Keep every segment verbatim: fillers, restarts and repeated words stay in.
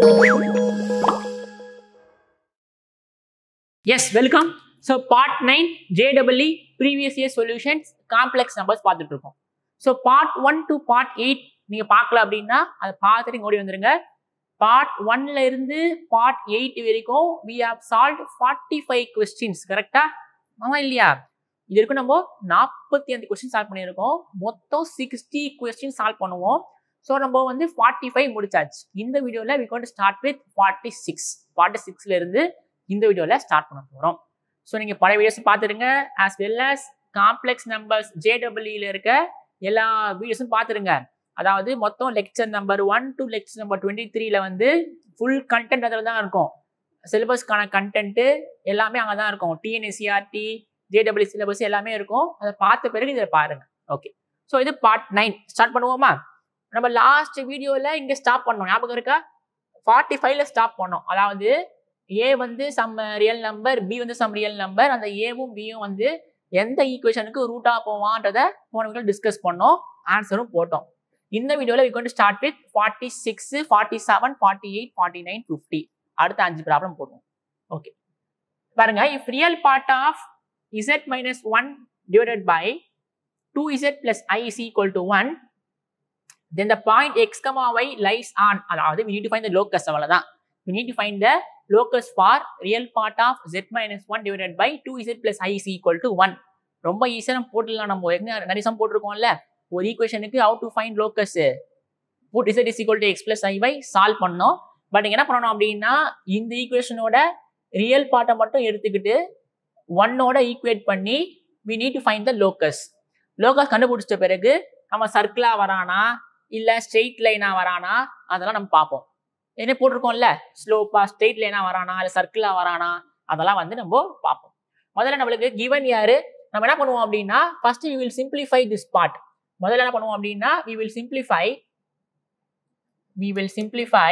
Yes, welcome. So part nine J E E previous year solutions complex numbers பார்த்துட்டு இருக்கோம். So part one to part eight நீங்க பார்க்கல அப்படின்னா அதை பார்த்துட்டு ஓடி வந்துருங்க. part one ல இருந்து part eight வரைக்கும் we have solved forty-five questions. கரெக்டா? ஆமா இல்லையா? இது வரைக்கும் நம்ம நாற்பத்தி ஐந்து questions சால்வ் பண்ணியிருக்கோம். மொத்தம் sixty questions சால்வ் பண்ணுவோம். ஸோ நம்ம வந்து forty-five முடிச்சாச்சு. இந்த வீடியோவில் we going to start with forty-six. forty-six ல இருந்து இந்த வீடியோவில் ஸ்டார்ட் பண்ண போகிறோம். ஸோ நீங்கள் பழைய வீடியோஸ் பார்த்துருங்க. as well as complex numbers J E E ல இருக்க எல்லா வீடியோஸும் பார்த்துருங்க. அதாவது மொத்தம் lecture number one to lecture number twenty த்ரீல வந்து ஃபுல் கண்டென்ட் அதில் தான் இருக்கும். சிலபஸ்க்கான கண்டென்ட்டு எல்லாமே அங்கே தான் இருக்கும். T N S C R T J E E syllabus எல்லாமே இருக்கும். அதை பார்த்த பிறகு இதில் பாருங்க. ஓகே, ஸோ இது பார்ட் நைன் ஸ்டார்ட் பண்ணுவோமா? நம்ம லாஸ்ட் வீடியோவில் இங்கே ஸ்டாப் பண்ணோம், ஞாபகம் இருக்கா? ஃபார்ட்டி ஃபைவ்ல ஸ்டாப் பண்ணோம். அதாவது ஏ வந்து சம் ரியல் நம்பர், பி வந்து சம் ரியல் நம்பர். அந்த ஏவும் பியும் வந்து எந்த ஈக்குவேஷனுக்கு ரூட்டா போவான்றத போன வீடியோ டிஸ்கஸ் பண்ணோம், ஆன்சரும் போட்டோம். இந்த வீடியோவில் we going to start with forty-six, forty-seven, forty-eight, forty-nine, fifty. அடுத்த அஞ்சு ப்ராப்ளம் போடுவோம். ஓகே பாருங்க, if real part of z minus one divided by two z plus I is equal to one, then the point x comma y lies on, அதாவது we need to find the locus. அவ்வளவுதான். we need to find the locus for real part of z minus one divided by two z plus I is equal to one. ரொம்ப ஈஸியா நம்ம போட்டுடலாம். நம்ம நிறைய sum போட்டிருக்கோம்ல, ஒரு ஈக்குவேஷனுக்கு how to find locus, put z is equal to x plus iy solve பண்ணோம். பட் என்ன பண்ணணும் அப்படின்னா, இந்த ஈக்குவேஷனோட ரியல் பார்ட்டை மட்டும் எடுத்துக்கிட்டு ஒன்னோட ஈக்குவேட் பண்ணி we need to find the locus. locus கண்டுபிடிச்சிட்ட பிறகு நம்ம சர்க்கிளா வரானா இல்ல ஸ்ட்ரெயிட் லைனா வரானா அதெல்லாம் நம்ம பார்ப்போம். என்ன போட்டிருக்கோம்ல, ஸ்லோப்பா ஸ்ட்ரெயிட் லைனா வரானா இல்ல சர்க்கிளா வரானா அதெல்லாம் வந்து நம்ம பார்ப்போம். முதல்ல நம்மளுக்கு given யாரு, நம்ம என்ன பண்ணுவோம் அப்படின்னா, first we will simplify this part. முதல்ல என்ன பண்ணுவோம் அப்படின்னா, we will simplify we will simplify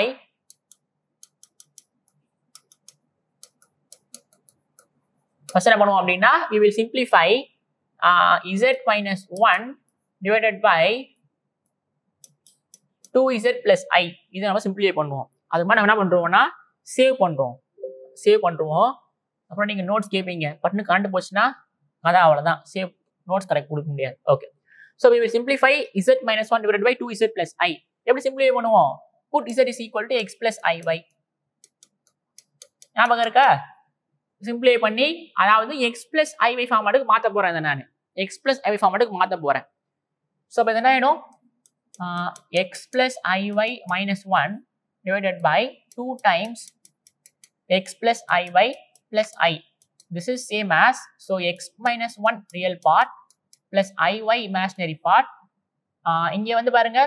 first என்ன பண்ணுவோம் அப்படின்னா, we will simplify uh, z minus one divided by two z plus I. இதை நம்ம சிம்பிளிஃபை பண்ணுவோம். அது மாதிரி நம்ம என்ன பண்றோம்னா சேவ் பண்றோம் சேவ் பண்றோம் அப்புறம் நீங்க நோட்ஸ் கேட்பீங்க, பட்டுன்னு கரண்ட் போச்சுன்னா அதான் அவ்வளவுதான், சேவ் நோட்ஸ் கரெக்ட் கொடுக்க முடியாது. Okay, so we will simplify z minus one divided by two z plus I. எப்படி சிம்பிளிஃபை பண்ணுவோம்? put z is equal to x plus iy. ஞாபகம் இருக்கா? சிம்பிளிஃபை பண்ணி, அதாவது x plus iy ஃபார்மேட்டுக்கு மாற்ற போறேன். இதை நான் x plus iy ஃபார்மேட்டுக்கு மாற்ற போறேன். ஸோ அப்போ என்ன ஆயிடும்? Uh, x plus iy minus one divided by two times x plus iy plus I. This is same as, so x minus one real part plus iy imaginary part. Uh, இங்க வந்து பாருங்க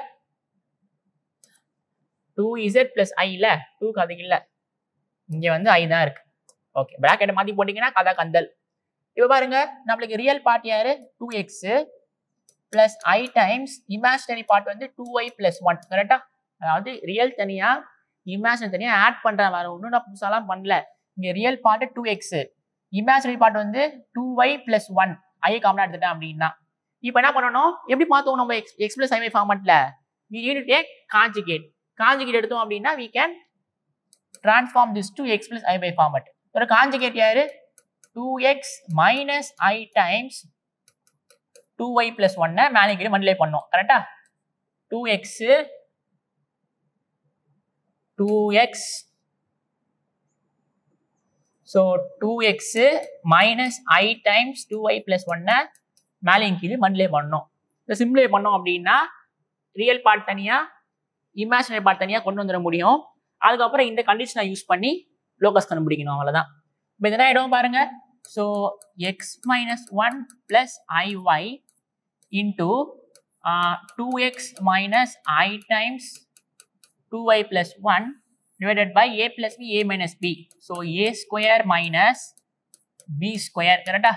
two z plus I இல்ல, two க்கு அதுக்கு இல்ல, இங்க வந்து I தான் இருக்கு. ஓகே, பிராக்கெட்டை மாத்தி போட்டீங்கன்னா கதா கந்தல். இப்போ பாருங்க, நம்மளுக்கு ரியல் பார்ட் யாரு? two x plus I times imaginary part வந்து two y plus one. கரெக்டா? அதாவது ரியல் தனியா இமேஜினரி தனியா ஆட் பண்றேன், வேற ஒன்றும் நான் புதுசாலாம் பண்ணல. இங்க real part two x, imaginary part வந்து two y plus one. I காமனா எடுத்துட்டேன் அப்படின்னா இப்போ என்ன பண்ணணும்? எப்படி பார்த்தோம் நம்ம x, x plus iy ஃபார்மட்ல? we need to take conjugate. conjugate எடுத்தோம் அப்படின்னா we can transform this to x plus iy format. ஒரு conjugate யாரு? two x minus I times two y plus one மேலே கீழே மல்டிப்ளை பண்ணோம். கரெக்டா? two x two x so two x minus I times two y plus one மேலே கீழே multiply பண்ணோம். இதை சிம்பிளிஃபை பண்ணோம் அப்படின்னா ரியல் பார்ட் தனியா இமேஜினரி பார்ட் தனியா கொண்டு வந்துட முடியும். அதுக்கப்புறம் இந்த கண்டிஷனை யூஸ் பண்ணி லோகஸ் கண்டுபிடிக்கணும், அவ்வளவுதான். இப்போ என்ன ஆயிடும் பாருங்க, so x minus one plus iy into uh, two x minus I times two y plus one divided by a plus b, a minus b. So a square minus b square. கரெக்டா?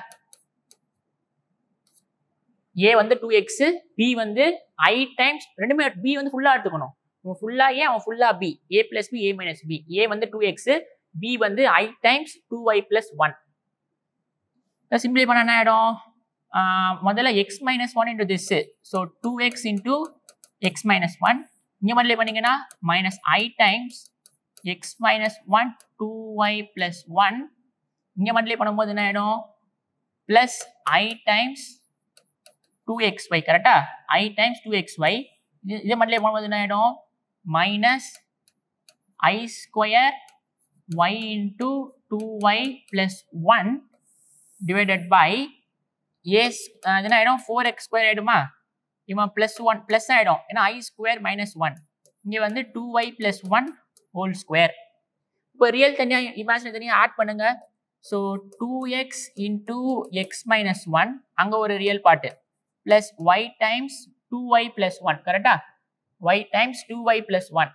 a வந்து two x, b வந்து I times ரெண்டுமே b வந்து ஃபுல்லா எடுத்துக்கணும். அவன் ஃபுல்லா a, அவன் ஃபுல்லா b, a plus b, a minus b. a வந்து two x, b வந்து I times two y plus one. சிம்பிளை பண்ண என்ன ஆயிடும்? முதல்ல x minus one into this, so two x into x minus one. இங்க மல்டிப்ளை பண்ணீங்கன்னா minus I times x minus one two y plus one இங்கே multiply பண்ணும்போது என்ன ஆகிடும் plus I times two x y கரெக்டா I times two x y இது இதை multiply பண்ணும்போது என்ன ஆகிடும் minus I square y into two y plus one divided by as என்ன ஆகிடும் ஃபோர் எக்ஸ் ஸ்கொயர் ஆகிடுமா இவன் பிளஸ் ஒன் பிளஸ் ஆகிடும் ஏன்னா ஐ ஸ்கொயர் மைனஸ் ஒன் இங்கே வந்து two y plus one whole square இப்போ ரியல் தனியாக இமேஜினரி தனியாக ஆட் பண்ணுங்க so two x into x minus one அங்கே ஒரு real part plus y times two y plus one கரெக்டா y times two y plus one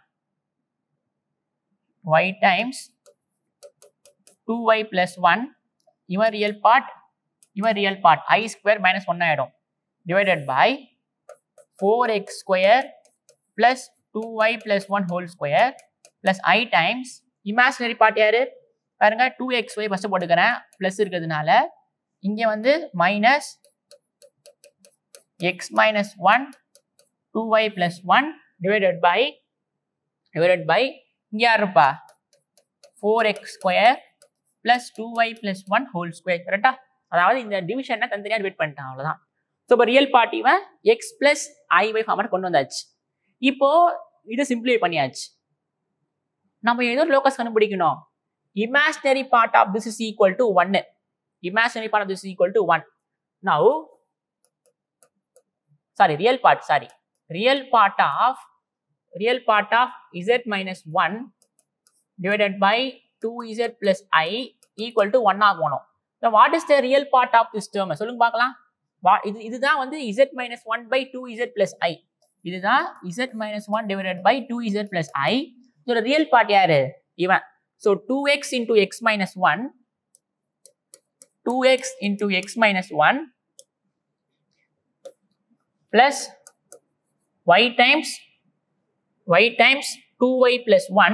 y times two y plus one இவன் real part இவன் real part I square minus one ஆகிடும் divided by four x square plus two y plus one whole square plus I times imaginary part யாரு பாருங்க two x y first போட்டுக்கிறேன் plus இருக்கிறதுனால இங்கே வந்து minus x minus one two y plus one divided by divided by இங்கே யார் இருப்பா four x square plus two y plus one whole square கரெக்டா அதாவது இந்த டிவிஷனை தனித்தனியாக டிவைட் பண்ணிட்டான் அவ்வளோதான் ஸோ இப்போ ரியல் பார்ட் இவன் எக்ஸ் பிளஸ் ஐஒய் ஃபார்மேட் கொண்டு வந்தாச்சு இப்போ இதை சிம்பிளிஃபை பண்ணியாச்சு நம்ம ஏதோ லோக்கஸ் கண்டுபிடிக்கணும் imaginary part of this is equal to one imaginary part of this is equal to one now sorry real part sorry real part of real part of z minus one divided by two z plus I equal to one ஆகணும் now what is the real part of this term சொல்லுங்க பார்க்கலாம் இது இதுதான் வந்து z minus one by two z plus I இதுதான் z minus one divided by two z plus I இதோட real part யாரு இவன் so two x into x minus one two x into x minus one plus y times y times two y plus one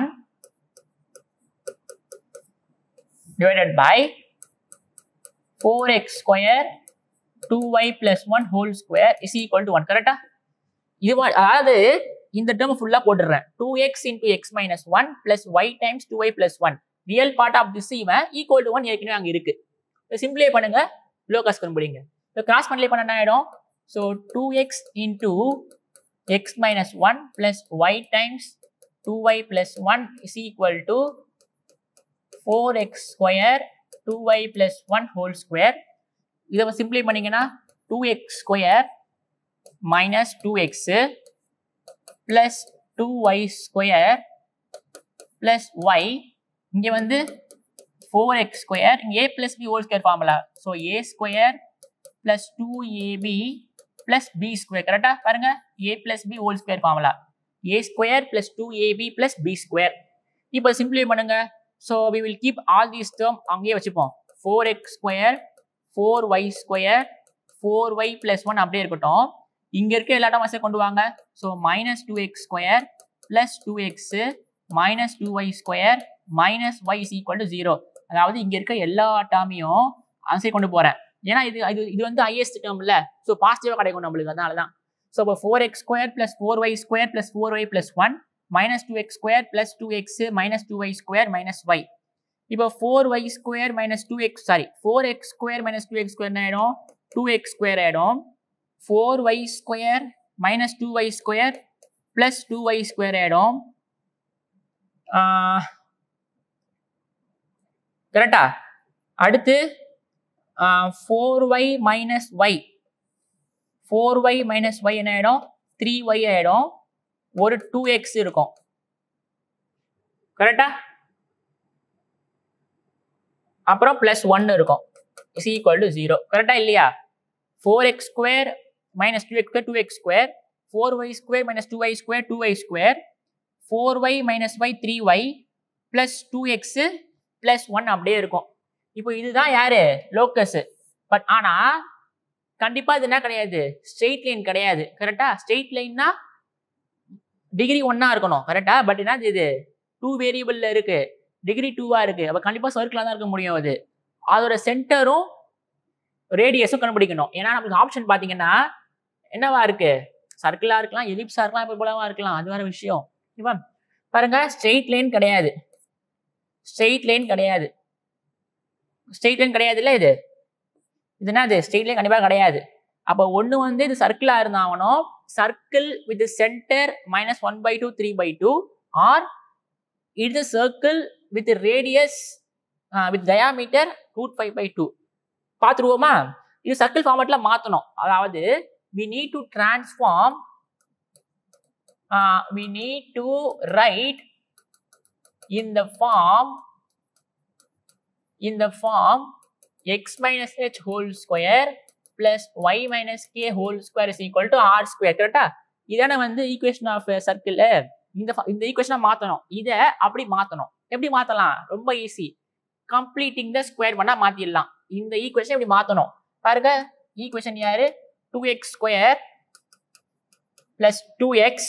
divided by four x square two y plus one whole square is equal to one correct ah இது அதாவது இந்த term ஃபுல்லா போட்டுறேன் two x into x minus one plus y times two y plus one real part of this இவன் equal to one ஏற்கனவே அங்க இருக்கு சிம்பிளை பண்ணுங்க லோகஸ் கண்டுபிடிங்க இப்போ கிராஸ் மல்டிப்ளை பண்ண என்ன ஆயிடும் so two x into x minus one plus y times two y plus one is equal to four x square two y plus one whole square இதை சிம்பிளை பண்ணீங்கன்னா two x square minus two x plus two y square plus y இங்க வந்து four x square இங்க a plus b whole square formula so a square plus two a b plus b square கரெக்டா பாருங்க a plus b whole square formula a square plus two a b plus b square இப்போ simplify பண்ணுங்க so we will keep all these term அங்கேயே வச்சுப்போம் four x square four y square four y plus one அப்படியே இருக்கட்டும் இங்க இருக்க எல்லா டேர்ம்ஸை கொண்டு வாங்க so minus two x square plus two x minus two y square minus y is equal to zero அதாவது இங்க இருக்க எல்லா டேர்மையும் ஆன்சர் கொண்டு போறேன் ஏன்னா இது இது வந்து ஹையஸ்ட் டேர்ம் இல்ல சோ பாசிட்டிவா கிடைக்கும் நமக்கு அதனால தான் சோ அப்ப four x square plus four y square plus four y plus one minus two x square plus two x minus two y square minus y இப்போ four y square minus two x sorry four x square minus two x square என்ன ஆயிடும் two x square ஆயிடும் four y square minus two y square plus two y square ஆயிடும் கரெக்டா அடுத்து four y minus y four y minus y என்ன ஆயிடும் three y ஆயிடும் ஒரு two x இருக்கும் கரெக்டா அப்புறம் plus one இருக்கும் is equal to zero கரெக்டா இல்லையா four x square minus two x square two x square four y square minus two y square two y square four y minus y three y plus two x plus one அப்படியே இருக்கும் இப்போ இதுதான் யாரு locus but ஆனா கண்டிப்பா இது என்ன கிடையாது ஸ்ட்ரெயிட் லைன் கிடையாது கரெக்டா ஸ்ட்ரெயிட் லைன்னா டிகிரி ஒன்னா இருக்கணும் கரெக்டா பட் என்ன இது டூ வேரியபிள்ல இருக்கு டிகிரி டூவா இருக்கு அப்ப கண்டிப்பா சர்க்கிளா தான் இருக்க முடியும் அது அதோட சென்டரும் ரேடியஸும் கண்டுபிடிக்கணும் ஏன்னா நமக்கு ஆப்ஷன் பாத்தீங்கன்னா என்னவா இருக்கு சர்க்கிளா இருக்கலாம் எலிப்ஸா இருக்கலாம் இப்போ போலவா இருக்கலாம் அது வேற விஷயம் பாருங்க ஸ்ட்ரெயிட் லைன் கிடையாது, ஸ்ட்ரெயிட் லைன் கிடையாது, ஸ்ட்ரெயிட் லைன் கிடையாதுல்ல, இது இது என்னது ஸ்ட்ரெயிட் லைன் கண்டிப்பாக கிடையாது. அப்போ ஒன்று வந்து இது சர்க்கிளா இருந்தாகணும், circle with centre minus one by two three by two, or இது circle with radius with diameter root five by two. பார்த்துருவோமா? இது சர்க்கிள் ஃபார்மேட்ல மாற்றணும். அதாவது we need to transform, uh, we need to write in the form in the form x minus h whole square plus y minus k whole square is equal to r square. கரெக்டா? இதான வந்து equation of circle. இந்த இந்த ஈக்குவேஷனை மாற்றணும், இதை அப்படி மாற்றணும். எப்படி மாற்றலாம்? ரொம்ப ஈஸி. கம்ப்ளீட்டிங் த ஸ்கொயர் பண்ணால் மாற்றிடலாம். இந்த ஈக்குவேஷன் எப்படி மாற்றணும் பாருங்க. ஈக்குவேஷன் யாரு? Two x square plus two x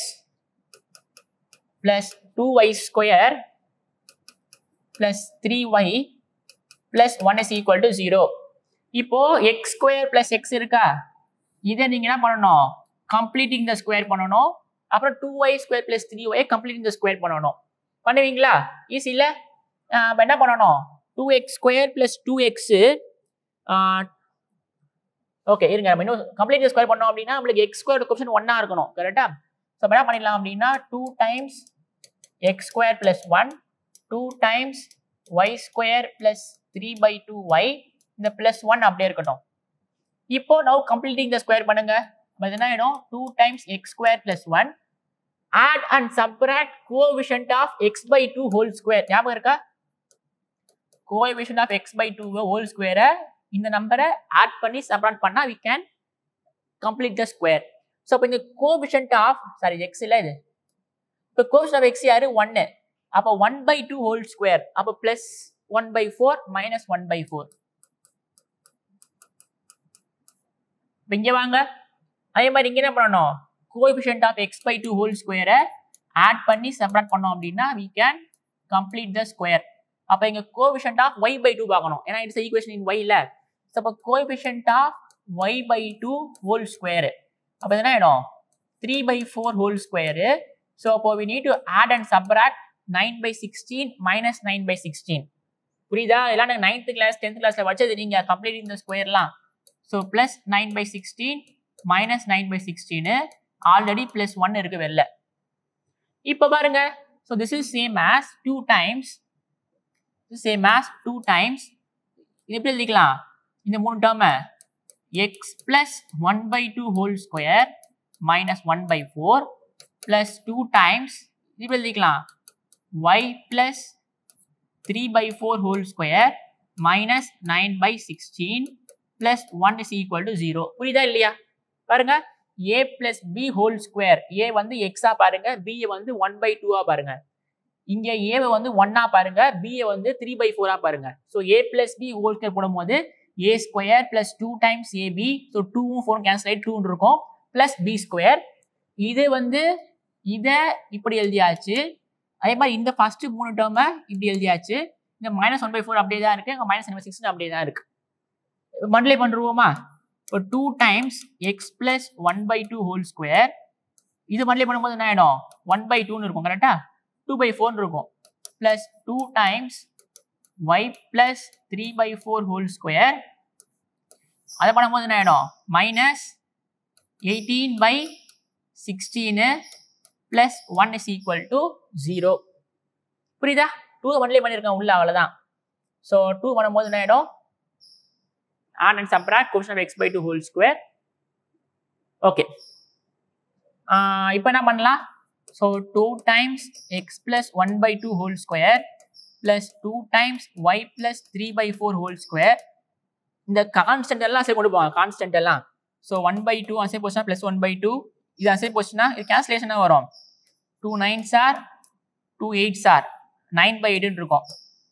plus two y square plus three y plus one is equal to zero. இப்போ எக்ஸ் ஸ்கொயர் பிளஸ் எக்ஸ் இருக்கா, இதை நீங்க என்ன பண்ணணும்? கம்ப்ளீட்டிங் த ஸ்கொயர் பண்ணணும். அப்புறம் two y square plus three y completing the square பண்ணணும். பண்ணுவீங்களா? ஈஸி இல்லை? என்ன பண்ணணும்? Two x square plus two x okay இருங்க, நம்ம இன்னும் கம்ப்ளீட் ஸ்கொயர் பண்ணோம் அப்படின்னா நம்மளுக்கு எக்ஸ் ஸ்கொயர் கொஷன் ஒன்னா இருக்கணும். கரெக்டா? ஸோ என்ன பண்ணிடலாம் அப்படின்னா two times x square plus one, two times y square plus three by two y, இந்த பிளஸ் ஒன் அப்படியே இருக்கட்டும். இப்போ நவ் கம்ப்ளீட்டிங் த ஸ்கொயர் பண்ணுங்க. என்ன ஆயிடும்? Two times x square plus one, add and subtract coefficient of x by two whole square. ஞாபகம் இருக்கா? Coefficient of x by two whole ஸ்கொயரை இந்த நம்பரை ஆட் பண்ணி சப்ராக்ட் பண்ணா we can complete the square. So இப்போ இந்த கோஎஃபிஷியன்ட் ஆஃப் சாரி எக்ஸ் இல்லை இது, இப்போ கோஎஃபிஷியன்ட் ஆஃப் எக்ஸ் யாரு? ஒன்னு. அப்போ one by two whole square, அப்போ plus one by four minus one by four. இங்க வாங்க, அதே மாதிரி இங்க என்ன பண்ணணும்? Coefficient of x by two whole ஸ்கொயரை ஆட் பண்ணி சப்ராக்ட் பண்ணோம் அப்படின்னா we can complete the square. அப்போ இங்க coefficient of y by two பார்க்கணும், ஏன்னா இட்ஸ் ஈக்குவேஷன் இன் y இல்ல. ஸோ அப்போ coefficient of y by two whole square, அப்போ என்ன ஆயிடும்? Three by four whole square. So அப்போ we need to add and subtract nine by sixteen minus nine by sixteen. புரியுதா? எல்லாம் நாங்கள் ninth class tenth கிளாஸ்ல வச்சது, நீங்க கம்ப்ளீட் இந்த ஸ்கொயர்லாம். So plus nine by sixteen minus nine by sixteen, already plus one இருக்கு வெளில. இப்போ பாருங்க, so this is same as two times same as two times, இது எப்படி எழுதிக்கலாம்? இந்த மூணு டேர்மை x plus one by two whole square minus one by four plus two times, இது எப்படி எழுதிக்கலாம்? y plus three by four whole square minus nine by sixteen plus one is equal to zero. புரியுதா இல்லையா? பாருங்க, a plus b whole square, a வந்து x ஆ பாருங்க, b வந்து one by two ஆ பாருங்க. இங்க a வந்து ஒன்னா பாருங்க, b வந்து த்ரீ பை ஃபோர் ஆ பாருங்க. So a plus b whole square போடும்போது a square plus two times ab, so two வும் ஃபோர் கேன்சல் ஆகி டூ இருக்கும், plus b ஸ்கொயர். இது வந்து இத இப்படி எழுதியாச்சு. அதே மாதிரி இந்த ஃபர்ஸ்ட் மூணு டேர்மை இப்படி எழுதியாச்சு. இந்த மைனஸ் ஒன் பை ஃபோர் அப்படியே தான் இருக்கு, இங்க மைனஸ் நம்பர் சிக்ஸ் அப்படியே தான் இருக்கு. மல்டிப்ளை பண்ணுவோமா? இப்போ two times x plus one by two whole square, இது மல்டிப்ளை பண்ணும்போது என்ன ஆயிடும்? ஒன் பை டூன்னு இருக்கும். கரெக்டா? டூ பை ஃபோர் இருக்கும். Plus two times y plus three by four whole square, அதை பண்ணும்போது என்ன ஆயிடும்? Minus eighteen by sixteen plus one is equal to zero. புரியுதா? டூ ஒன்லேயே பண்ணியிருக்கேன் உள்ள, அவ்வளோதான். ஸோ டூ பண்ணும்போது என்ன ஆயிடும்? add and subtract quotient of x by two whole square. Okay, இப்போ என்ன பண்ணலாம்? So two times x plus one by two whole square plus two times y plus three by four whole square. இந்த constant எல்லாம் அசை கொண்டு போவாங்க, constant எல்லாம். So one by two அசை போச்சுன்னா பிளஸ் ஒன் பை டூ, இது அசை போச்சுன்னா இது கேன்சலேஷனாக வரும். Two nine sir two eight sir nine by எயிட்னு இருக்கும்.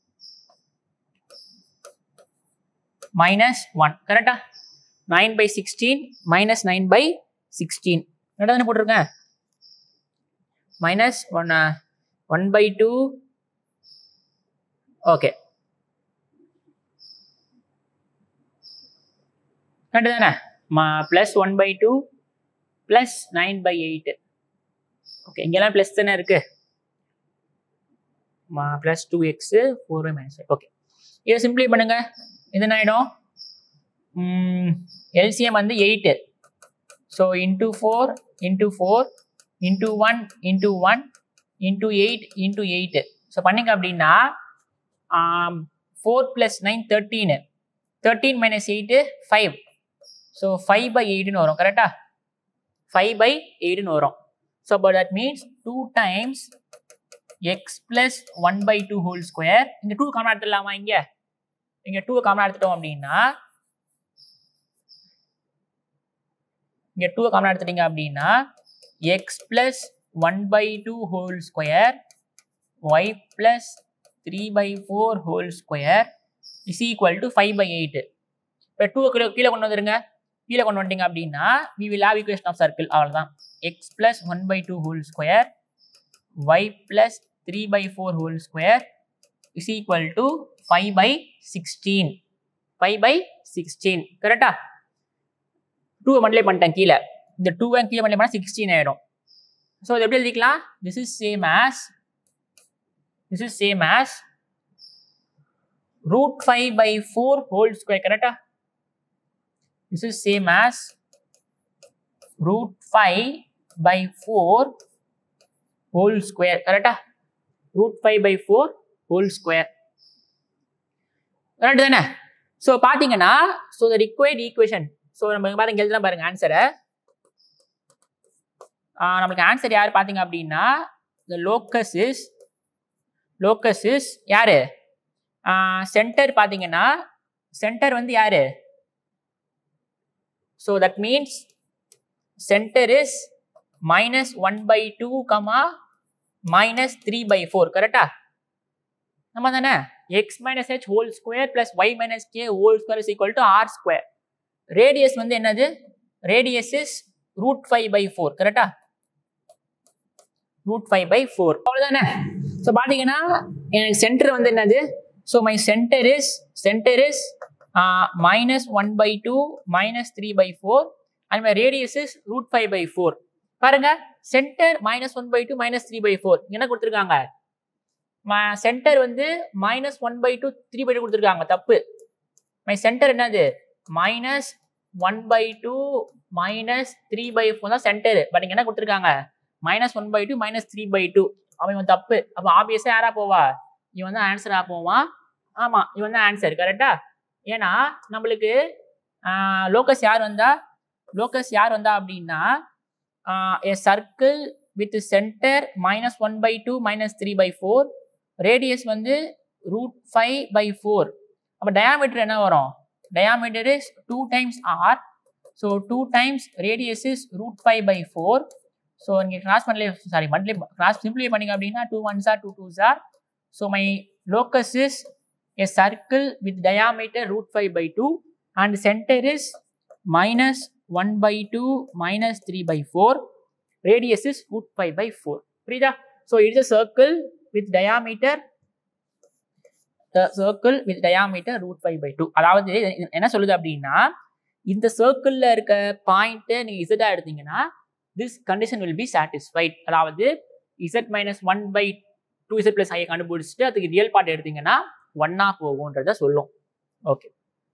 Minus one. கரெக்டா? Nine by sixteen minus nine by sixteen. கரெக்டாக தானே போட்டிருக்கேன்? Minus one one by two. Okay, correct தானே? Plus one by two plus nine by eight. Okay, இங்கெல்லாம் plus தானே இருக்கு. Plus two x four y minus okay. இதை சிம்பிளை பண்ணுங்க. இது என்ன ஆகிடும்? எல்சிஎம் வந்து eight. So into four into four into one into one into eight into eight. So பண்ணிங்க அப்படின்னா four plus nine thirteen, thirteen minus eight five. So five by எயிட்னு வரும். கரெக்டா? ஃபைவ் பை எயிட்னு வரும். So but that means two times x plus one by two whole square. இங்கே two common எடுத்துடலாமா? இங்கே இங்கே டூ காமன் எடுத்துட்டோம் அப்படின்னா இங்கே டூ காமன் எடுத்துட்டீங்க அப்படின்னா x plus one by two whole square y plus three by four whole square is equal to five by eight. இப்போ டூ கிலோ கீழே கொண்டு வந்துருங்க. கீழே கொண்டு வந்துட்டீங்க அப்படின்னா we will have equation of circle. அவ்வளோதான். X plus one by two whole square y plus three by four whole square is equal to five by sixteen. Five by sixteen. கரெக்டா? டூ மல்டிப்ளை பண்ணிட்டேன் கீழே. இந்த டூவை கீழே multiply பண்ணால் sixteen ஆகிடும். So இது எப்படி எழுதிக்கலாம்? This is same as this is same as root five by four whole square. கரெக்டா? This is same as root five by four whole square. கரெக்டா? Root five by four whole square. Correct தானே? So பார்த்தீங்கன்னா so the required equation. So நம்ம பாருங்க எழுதலாம் பாருங்க ஆன்சரை. நம்மளுக்கு ஆன்சர் யார் பார்த்தீங்க அப்படின்னா the locus is locus is யாரு? சென்டர் பார்த்தீங்கன்னா சென்டர் வந்து யாரு? So that means center is minus one by two comma minus three by four. கரெக்டா? நம்ம தானே x minus h whole square plus y minus k whole square is equal to r square. Radius வந்து என்னது? Radius is root five by four. கரெக்டா? Root five by four. அவ்வளோதானே? So பார்த்தீங்கன்னா எனக்கு center வந்து என்னது? So my center is center is minus one by two minus three by four and my radius is root five by four. பாருங்க center minus one by two minus three by four என்ன கொடுத்துருக்காங்க? Center வந்து minus one by two three by two கொடுத்துருக்காங்க. தப்பு. My center என்னது? Minus one by two minus three by four தான் center. But இங்கே என்ன கொடுத்துருக்காங்க? Minus one by two minus three by two. அவன் இவன் தப்பு. அப்போ ஆப்வியஸாக யாரா போவா? இவன் தான் ஆன்சரா போவான். ஆமாம், இவன் தான் ஆன்சர். கரெக்டா? ஏன்னா நம்மளுக்கு லோக்கஸ் யார் வந்தா? லோக்கஸ் யார் வந்தா அப்படின்னா a circle with center minus one by two minus three by four, radius வந்து root five by four. அப்ப diameter என்ன வரும்? Diameter is two times r. So two times radius is root five by four. So நீங்க cross பண்ணல sorry multiply cross simplify பண்ணீங்க அப்படின்னா two ones are two twos are. So my locus is a circle with diameter root five by two and center is minus one by two minus three by four. Radius is root five by four. புரியுதா? So it is a circle with diameter the circle with diameter root five by two. அதாவது என்ன சொல்லுது அப்படின்னா இந்த சர்க்கிள்ல இருக்க point நீங்க z எடுத்தீங்கன்னா this condition will be satisfied. அதாவது z minus one by two z plus i கண்டுபிடிச்சிட்டு அதுக்கு ரியல் பார்ட் எடுத்தீங்கன்னா ஒன்னா போகும்ன்றத சொல்லும். ஓகே,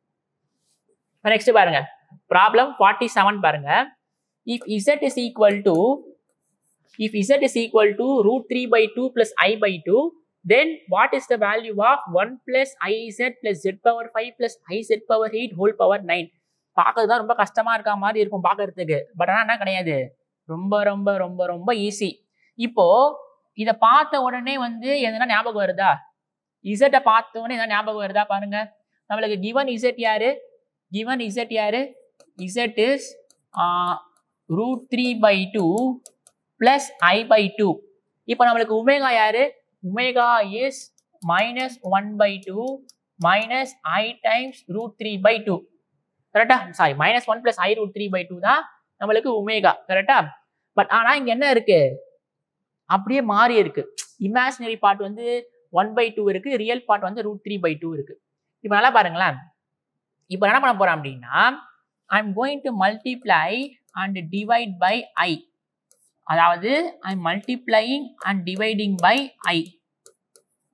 நெக்ஸ்ட் பாருங்க ப்ராப்ளம் forty-seven பாருங்க. if z is equal to if z is equal to root three by two plus i by two, then what is the value of one plus iz plus z power five plus iz power eight whole power nine? பார்க்கறது தான் ரொம்ப கஷ்டமா இருக்க மாதிரி இருக்கும் பார்க்கறதுக்கு. But ஆனால் என்ன கிடையாது, ரொம்ப ரொம்ப ரொம்ப ரொம்ப ஈஸி. இப்போ இதை பார்த்த உடனே வந்து எதனா ஞாபகம் வருதா? இசட்டை பார்த்த உடனே எதனா ஞாபகம் வருதா பாருங்க. நம்மளுக்கு கிவன் இசட் யாரு? given z யாரு? z is uh, root three by two plus i by two. இப்போ நம்மளுக்கு ஒமேகா யாரு? Omega is minus one by two minus i times root three by two. கரெக்டா? Sorry minus one plus i root three by two தான் நம்மளுக்கு omega. கரெக்டா? But ஆனா இங்க என்ன இருக்கு? அப்படியே மாறி இருக்கு. இமேஜினரி பார்ட் வந்து one by two இருக்கு, ரியல் பார்ட் வந்து root three by two இருக்கு. இப்போ நல்லா பாருங்களேன். இப்போ என்ன பண்ண போறோம் அப்படின்னா I am going to multiply and divide by I. அதாவது I am multiplying and dividing by I.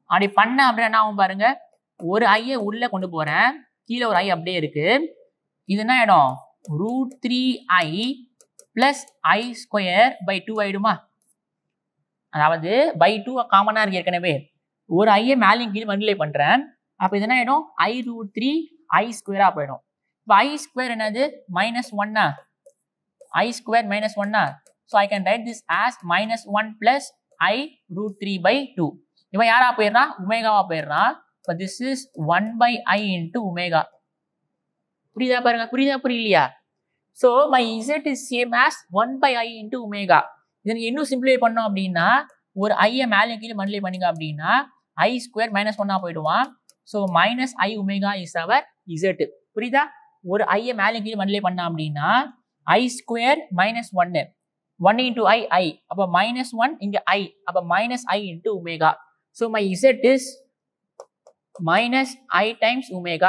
அப்படி பண்ண அப்படின்னா என்ன ஆகும் பாருங்க, ஒரு ஐயை உள்ள கொண்டு போறேன், கீழே ஒரு ஐ அப்படியே இருக்கு. இது என்ன ஆயிடும், root three i plus i square by two ஆயிடுமா. அதாவது பை டூ காமனா இருக்கு ஏற்கனவே, ஒரு ஐயை மேலேயும் கீழே மல்டிப்ளை பண்றேன். அப்ப இது என்ன ஆயிடும், ஐ ரூட் த்ரீ ஐ ஸ்கொயரா போயிடும். இப்போ ஐ ஸ்கொயர் என்னது மைனஸ் ஒன்னா, ஐ ஸ்கொயர் மைனஸ் ஒன்னா. So I can write this as minus one plus I root three by two. இவன் யாரா போயிடுறான், ஒமேகாவா போயிடுறான். இப்போ this is one by i into omega. புரியுதா பாருங்க, புரியுதா புரியலையா. So my z is same as one by i into omega. இதை இன்னும் சிம்பிளிஃபை பண்ணோம் அப்படின்னா, ஒரு ஐயை மேலே கீழே மல்டிப்ளை பண்ணிங்க அப்படின்னா ஐ ஸ்கொயர் மைனஸ் ஒன்னா போயிடுவான். So minus i omega is our z. புரியுதா, ஒரு ஐயை மேலே கீழே மல்டிப்ளை பண்ணா அப்படின்னா ஐ ஸ்கொயர் மைனஸ் ஒன்னு, ஒன் இன்டூ ஐ ஐ, அப்போ மைனஸ் ஒன் இங்கே ஐ, அப்போ minus i into omega. So my z is minus i times omega.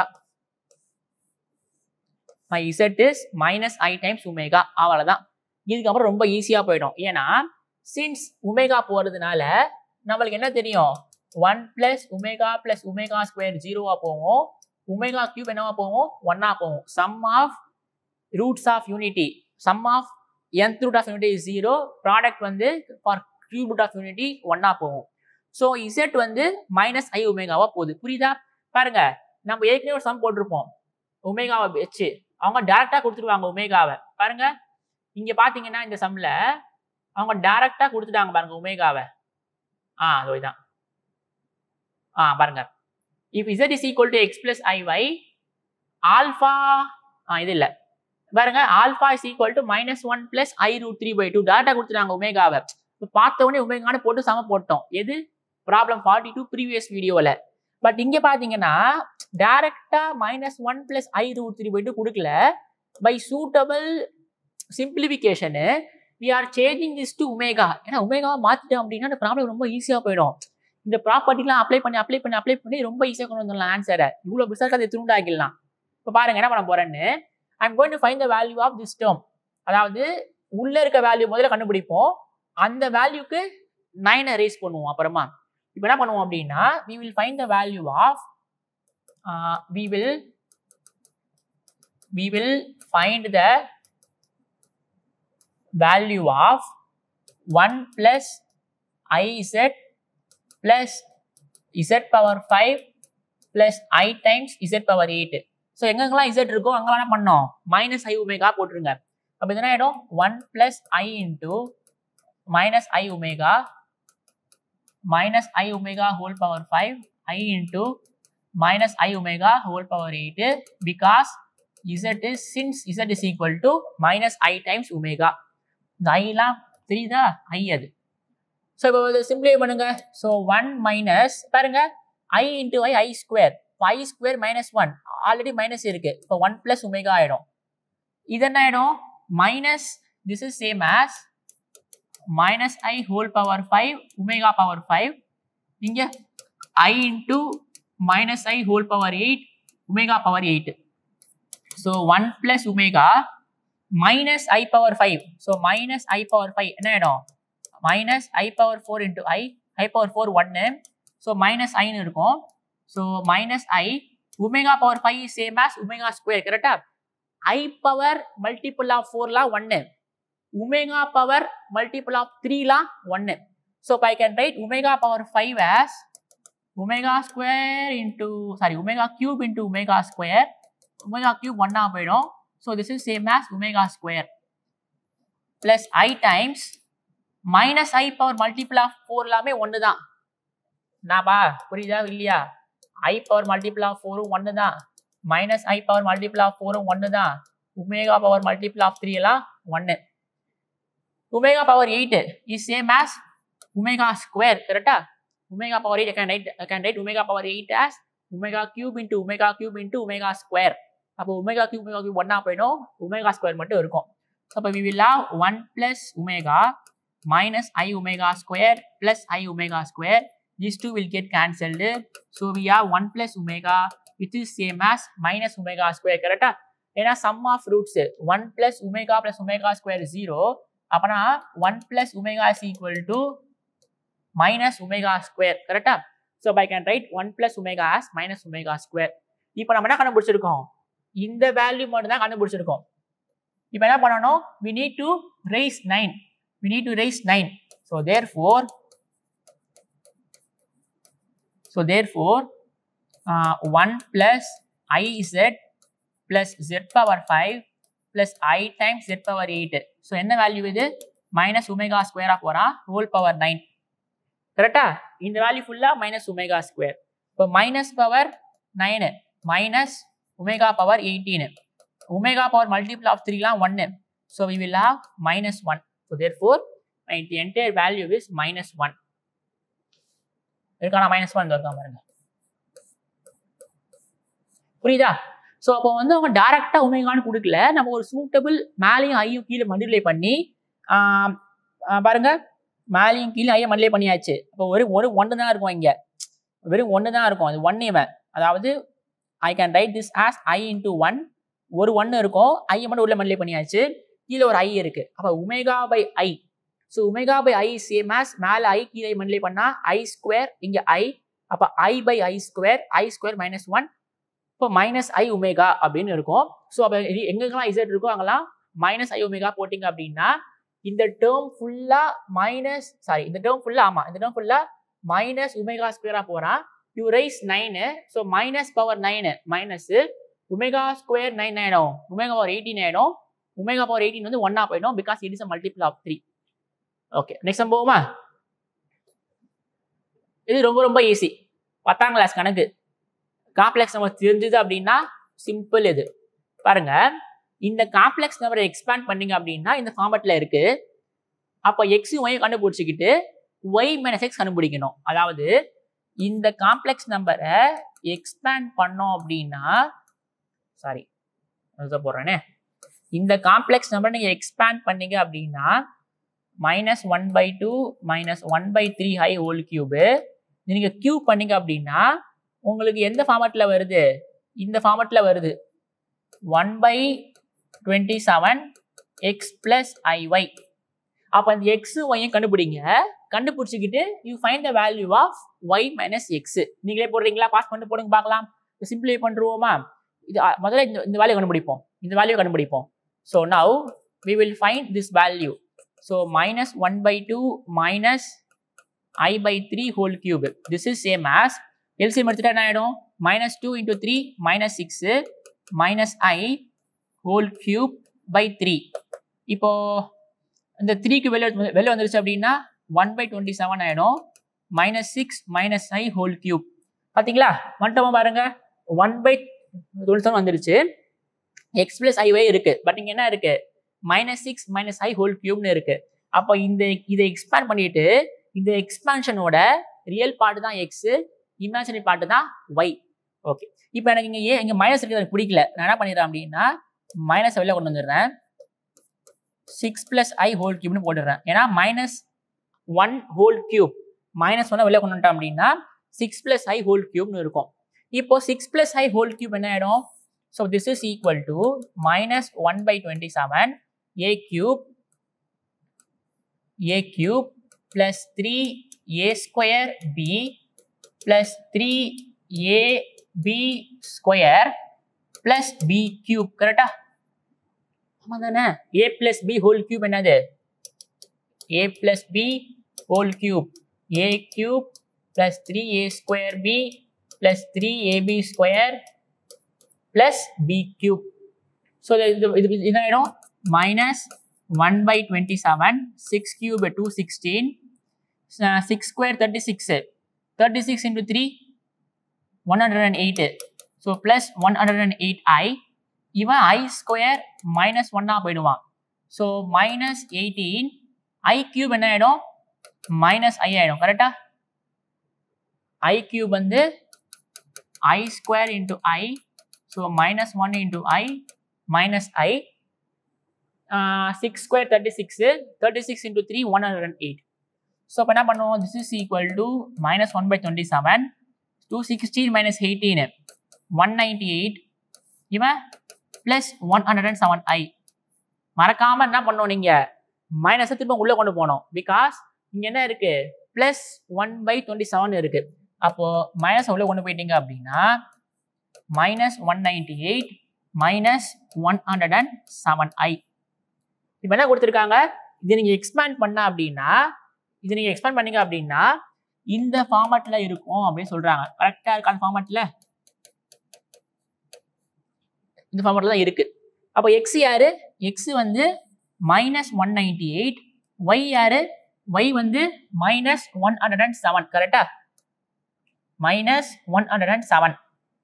My z is minus i times omega. அவ்வளோதான். இதுக்கப்புறம் ரொம்ப ஈஸியாக போயிடும். ஏன்னா சின்ஸ் ஒமேகா போகிறதுனால நம்மளுக்கு என்ன தெரியும், one plus omega plus omega square ஜீரோவா போகும், ஒமேகா கியூப் என்னவா போகும், ஒன்னா போகும். Sum of roots of unity, sum of nth root of unity is zero, product வந்து for cube root of unity ஒன்னா போகும். ஸோ இசட் வந்து மைனஸ் ஐ ஒமேகாவா போகுது. புரியுதா பாருங்க, நம்ம ஏற்கனவே ஒரு சம் போட்டிருப்போம் ஒமேகாவை வச்சு, அவங்க டைரக்டா கொடுத்துருவாங்க ஒமேகாவை. பாருங்க இங்க பாத்தீங்கன்னா இந்த சம்ல அவங்க டைரக்டா கொடுத்துட்டாங்க பாருங்க ஒமேகாவை. ஆ அதுதான். ஆ பாருங்க, if z is equal to x plus iy, alpha ஆ இது இல்ல பாருங்க, alpha is equal to minus one plus I root three by two டைரக்டா கொடுத்துட்டாங்க ஒமேகாவை. இப்போ பார்த்த உடனே ஒமேகான்னு போட்டு சம போட்டோம். எது ப்ராப்ளம் ஃபார்ட்டி டூ ப்ரீவியஸ் வீடியோவில். பட் இங்க பாத்தீங்கன்னா டைரக்டா minus one plus I root three by two கொடுக்கல. By suitable simplification we are changing this to omega. ஏன்னா ஒமேகாவை மாத்திட்டோம் அப்படின்னா இந்த ப்ராப்ளம் ரொம்ப ஈஸியாக போயிடும். இந்த ப்ராப்பர்ட்டிலாம் அப்ளை பண்ணி அப்ளை பண்ணி அப்ளை பண்ணி ரொம்ப ஈஸியாக கொண்டு வந்துடலாம் ஆன்சரை. இவ்வளோ பிசாக அதை திருண்டாக்கிடலாம். இப்போ பாருங்க என்ன பண்ண போறேன்னு, I am going to find the value of this term. அதாவது உள்ள இருக்க வேல்யூ முதல்ல கண்டுபிடிப்போம், அந்த வேல்யூக்கு நைனை ரேஸ் பண்ணுவோம். அப்புறமா இப்போ என்ன பண்ணுவோம் அப்படின்னா, we will find the value of uh, we will we will find the value of one plus iz plus z power five plus I times z power eight. ஸோ எங்கெங்கெல்லாம் z இருக்கோ அங்கெல்லாம் என்ன பண்ணோம், மைனஸ் ஐ ஒமேகா போட்டுருங்க. அப்போ என்ன ஆகிடும், one plus i into minus i omega minus I omega whole power five, I into minus I omega whole power eight, because z is, since z is equal to minus I times omega. இந்த I லாம் தெரியுதா, I அது. So இப்போ இதை சிம்பிளை பண்ணுங்க. So one minus பாருங்க I into I, I square, I square minus one, already minus இருக்கு. இப்போ ஒன் பிளஸ் ஒமேகா ஆயிடும். இது என்ன ஆயிடும், minus this is same as minus I whole power five omega power five, இங்க I into minus I whole power eight omega power eight. So one plus omega minus I power five. So minus I power five என்ன ஆயிடும், minus I power four into I, I power four one. So minus I னு இருக்கும். So minus I omega power five is same as omega square, correct? I power multiple of four la one, omega power multiple of three la one. So I can write omega power five as omega square into, sorry, omega cube into omega square. Omega cube one ah poidum. So this is same as omega square plus I times minus I power multiple of four எல்லாமே ஒன்று தான். NABBA புரியுதா இல்லையா, I power multiple of four ஒன்று தான், minus I power multiple of four ஒன்று தான், omega power multiple of three எல்லாம் ஒன்று. Omega power eight is same as omega square, correct? Omega power eight, I can write, I can write omega power eight as omega cube into omega cube into omega square. அப்போ omega cube omega cube ஒன்னா போயிடும், omega square மட்டும் இருக்கும். So we will have one plus omega minus I omega square plus I omega square. These two will get cancelled. So we have one plus omega which is same as minus omega square, correct? ஏன்னா sum of roots one plus omega plus omega square is zero. அப்பனா one plus omega is equal to minus omega square, correct? So so I can write one plus omega as minus omega square. இப்போ நம்ம என்ன கண்டுபிடிச்சிருக்கோம், இந்த value மட்டும் தான் கண்டுபிடிச்சிருக்கோம். இப்போ என்ன பண்ணணும், we need to raise nine, we need to raise nine. So therefore so therefore uh, one plus iz plus z power five plus I times z power eight. So என்ன வேல்யூ இது, minus omega square of வரா whole power nine. கரெக்டா, இந்த value ஃபுல்லா minus omega square. இப்போ minus power nine minus omega power eighteen. Omega power multiple of த்ரீலாம் ஒன்னு. So we will have minus one. So therefore the entire value is minus one. இருக்கான minus one இருக்கா பாருங்க, புரியுதா? So அப்போ வந்து அவங்க டைரக்டா ஒமேகான்னு கொடுக்கல, நம்ம ஒரு சூட்டபிள் மேலேயும் ஐயும் கீழே மல்டிப்ளை பண்ணி பாருங்க, மேலேயும் கீழே ஐயை மல்டிப்ளை பண்ணியாச்சு. அப்போ ஒரு ஒரு ஒன்று தான் இருக்கும், இங்கே வெறும் ஒன்று தான் இருக்கும். அது ஒன் இவன், அதாவது I can write this as i into one. ஒரு ஒன்று இருக்கும், ஐயை மட்டும் உள்ள மல்டிப்ளை பண்ணியாச்சு, கீழே ஒரு ஐ இருக்கு. அப்போ omega by I. So omega by i same as மேலே ஐ கீழே மல்டிப்ளை பண்ணா ஐ ஸ்கொயர், இங்கே ஐ. அப்போ i by i square, i square minus one. இப்போ மைனஸ் ஐ ஒமேகா அப்படின்னு இருக்கும். ஸோ அப்போ எங்கெங்கெல்லாம் இசட் இருக்கோ அங்கெல்லாம் மைனஸ் ஐ ஒமேகா போட்டிங்க அப்படின்னா இந்த டேர்ம் ஃபுல்லா மைனஸ் சாரி இந்த டேர்ம் ஃபுல்லா ஆமா இந்த டேர்ம் ஃபுல்லா மைனஸ் ஒமேகா ஸ்கொயரா போறான். You raise nine. So minus power nine minus omega square nine ஆயிடும், ஒமேகா பவர் எயிட்டீன் ஆயிடும். ஒமேகா பவர் எயிட்டீன் வந்து ஒன்னா போயிடும், because it is a multiple of three. Okay, next sum போவோமா? இது ரொம்ப ரொம்ப ஈஸி, பத்தாம் கிளாஸ் கணக்கு. காம்ப்ளெக்ஸ் நம்பர் தெரிஞ்சது அப்படின்னா சிம்பிள். இது பாருங்க, இந்த காம்ப்ளெக்ஸ் நம்பரை எக்ஸ்பேண்ட் பண்ணீங்க அப்படின்னா இந்த ஃபார்மேட்ல இருக்கு. அப்போ எக்ஸும் ஒய் கண்டுபிடிச்சிக்கிட்டு ஒய் மைனஸ் எக்ஸ் கண்டுபிடிக்கணும். அதாவது இந்த காம்ப்ளெக்ஸ் நம்பரை எக்ஸ்பேண்ட் பண்ணோம் அப்படின்னா சாரி போடுறேனே, இந்த காம்ப்ளெக்ஸ் நம்பரை நீங்க எக்ஸ்பேண்ட் பண்ணீங்க அப்படின்னா minus one by two minus one by three i whole cube. நீங்க கியூப் பண்ணீங்க அப்படின்னா உங்களுக்கு எந்த ஃபார்மேட்ல வருது, இந்த ஃபார்மேட்ல வருது. One by twenty seven x plus i y. அப்போ அந்த எக்ஸ் ஒய்யும் கண்டுபிடிங்க. கண்டுபிடிச்சிக்கிட்டு you find the value of y minus x. நீங்களே போடுறீங்களா? பாஸ் பண்ணி போடுங்க பார்க்கலாம். சிம்பிளை பண்ணுவோமா? இது முதல்ல இந்த இந்த வேல்யூ கண்டுபிடிப்போம், இந்த வேல்யூ கண்டுபிடிப்போம். So now we will find this value. So minus one by two minus i by three whole cube. This is same as LCM எடுத்துட்டா என்ன ஆயிடும், minus two into three minus six minus i whole cube by three. இப்போ இந்த த்ரீக்கு வெளியே வெளியே வந்துருச்சு அப்படின்னா ஒன் பை டுவெண்ட்டி செவன் ஆயிடும், minus six minus i whole cube. பார்த்தீங்களா வந்துட்டோமா பாருங்க, ஒன் பை டுவெண்ட்டி செவன் வந்துருச்சு. எக்ஸ் பிளஸ் ஐ ஒய் இருக்கு, பட் இங்க என்ன இருக்கு, minus six minus i whole கியூப்னு இருக்கு. அப்போ இந்த இதை எக்ஸ்பேண்ட் பண்ணிட்டு இந்த எக்ஸ்பான்ஷனோட ரியல் பார்ட் தான் எக்ஸ், இமேஜினரி பார்ட் தான் ஒய். ஓகே, இப்போ எனக்கு இங்கே ஏன் இங்கே மைனஸ் இருக்கிறது எனக்கு பிடிக்கல, நான் என்ன பண்ணிடுறேன் அப்படின்னா மைனஸ் வெளில கொண்டு வந்துடுறேன், சிக்ஸ் பிளஸ் ஐ ஹோல் கியூப்னு போட்டுடுறேன். ஏன்னா minus one whole cube minus ஒன்னை வெளில கொண்டு வந்துட்டோம் அப்படின்னா சிக்ஸ் பிளஸ் ஐ ஹோல் கியூப்னு இருக்கும். இப்போ six plus i whole cube என்ன ஆயிடும், so this is equal to minus one by twenty seven a cube a cube plus three a square b plus three a b square plus b cube. கரெக்டா? ஆமா தானே? a plus b whole cube என்னது? a plus b whole cube. a cube plus three a square b plus three a b square plus b cube. So இது இது என்ன ஆயிடும், minus one by twenty-seven, six cube two sixteen, six square thirty-six. thirty-six into three, one hundred eight. So plus one hundred eight i. Even I square minus one ஆ போயிடுவான். So minus eighteen. I cube என்ன ஆயிடும், minus i ஆயிடும். கரெக்டா? I cube வந்து I square into I. So minus one into I minus I. Uh, six square thirty-six. thirty-six into three, one hundred eight. So அப்போ என்ன பண்ணுவோம், this is equal to minus one by twenty-seven, two sixteen minus eighteen, one ninety-eight, இவன் plus one hundred seven i. மறக்காம என்ன பண்ணோம், நீங்க மைனஸை திரும்ப உள்ள கொண்டு போனோம், பிகாஸ் இங்க என்ன இருக்கு, plus one by twenty seven இருக்கு. அப்போ மைனஸ் உள்ள கொண்டு போயிட்டீங்க அப்படின்னா minus one ninety eight minus one hundred and seven I. இப்போ என்ன கொடுத்துருக்காங்க, இது நீங்கள் எக்ஸ்பேண்ட் பண்ண அப்படின்னா இது நீங்கள் எக்ஸ்பேண்ட் பண்ணீங்க அப்படின்னா இந்த ஃபார்மேட்டில் இருக்கும் அப்படின்னு சொல்கிறாங்க. கரெக்டாக இருக்கா அந்த ஃபார்மேட்டில்? இந்த ஃபார்மேட்டில் தான் இருக்குது. அப்போ எக்ஸ் யாரு, எக்ஸ் வந்து minus one ninety eight, y யாரு, ஒய் வந்து minus one hundred and seven. கரெக்டா? Minus one hundred and seven.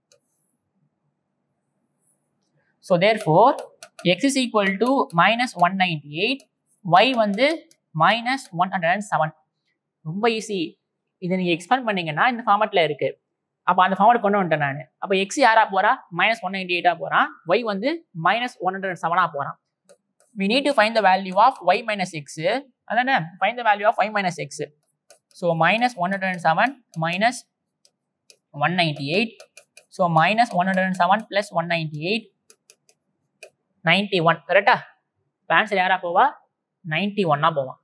So therefore x is equal to minus one ninety-eight, y வந்து minus one hundred seven. ரொம்ப easy. இதை நீங்க expand பண்ணீங்கன்னா இந்த ஃபார்மேட்ல இருக்கு. அப்போ அந்த ஃபார்மேட் கொண்டு வந்துட்டேன் நான். அப்போ எக்ஸ் யாரா போறா, மைனஸ் ஒன் நைன்டி எயிட்டா போறான், ஒய் வந்து மைனஸ் ஒன் ஹண்ட்ரட் செவனா போறான். we need to find the value of y minus x. அதானே, find the value of y minus x. so minus one hundred seven minus one ninety-eight. so minus one hundred seven plus one ninety-eight, ninety-one. கரெக்டா? Answer யாரா போவா, ninety-one போவான்.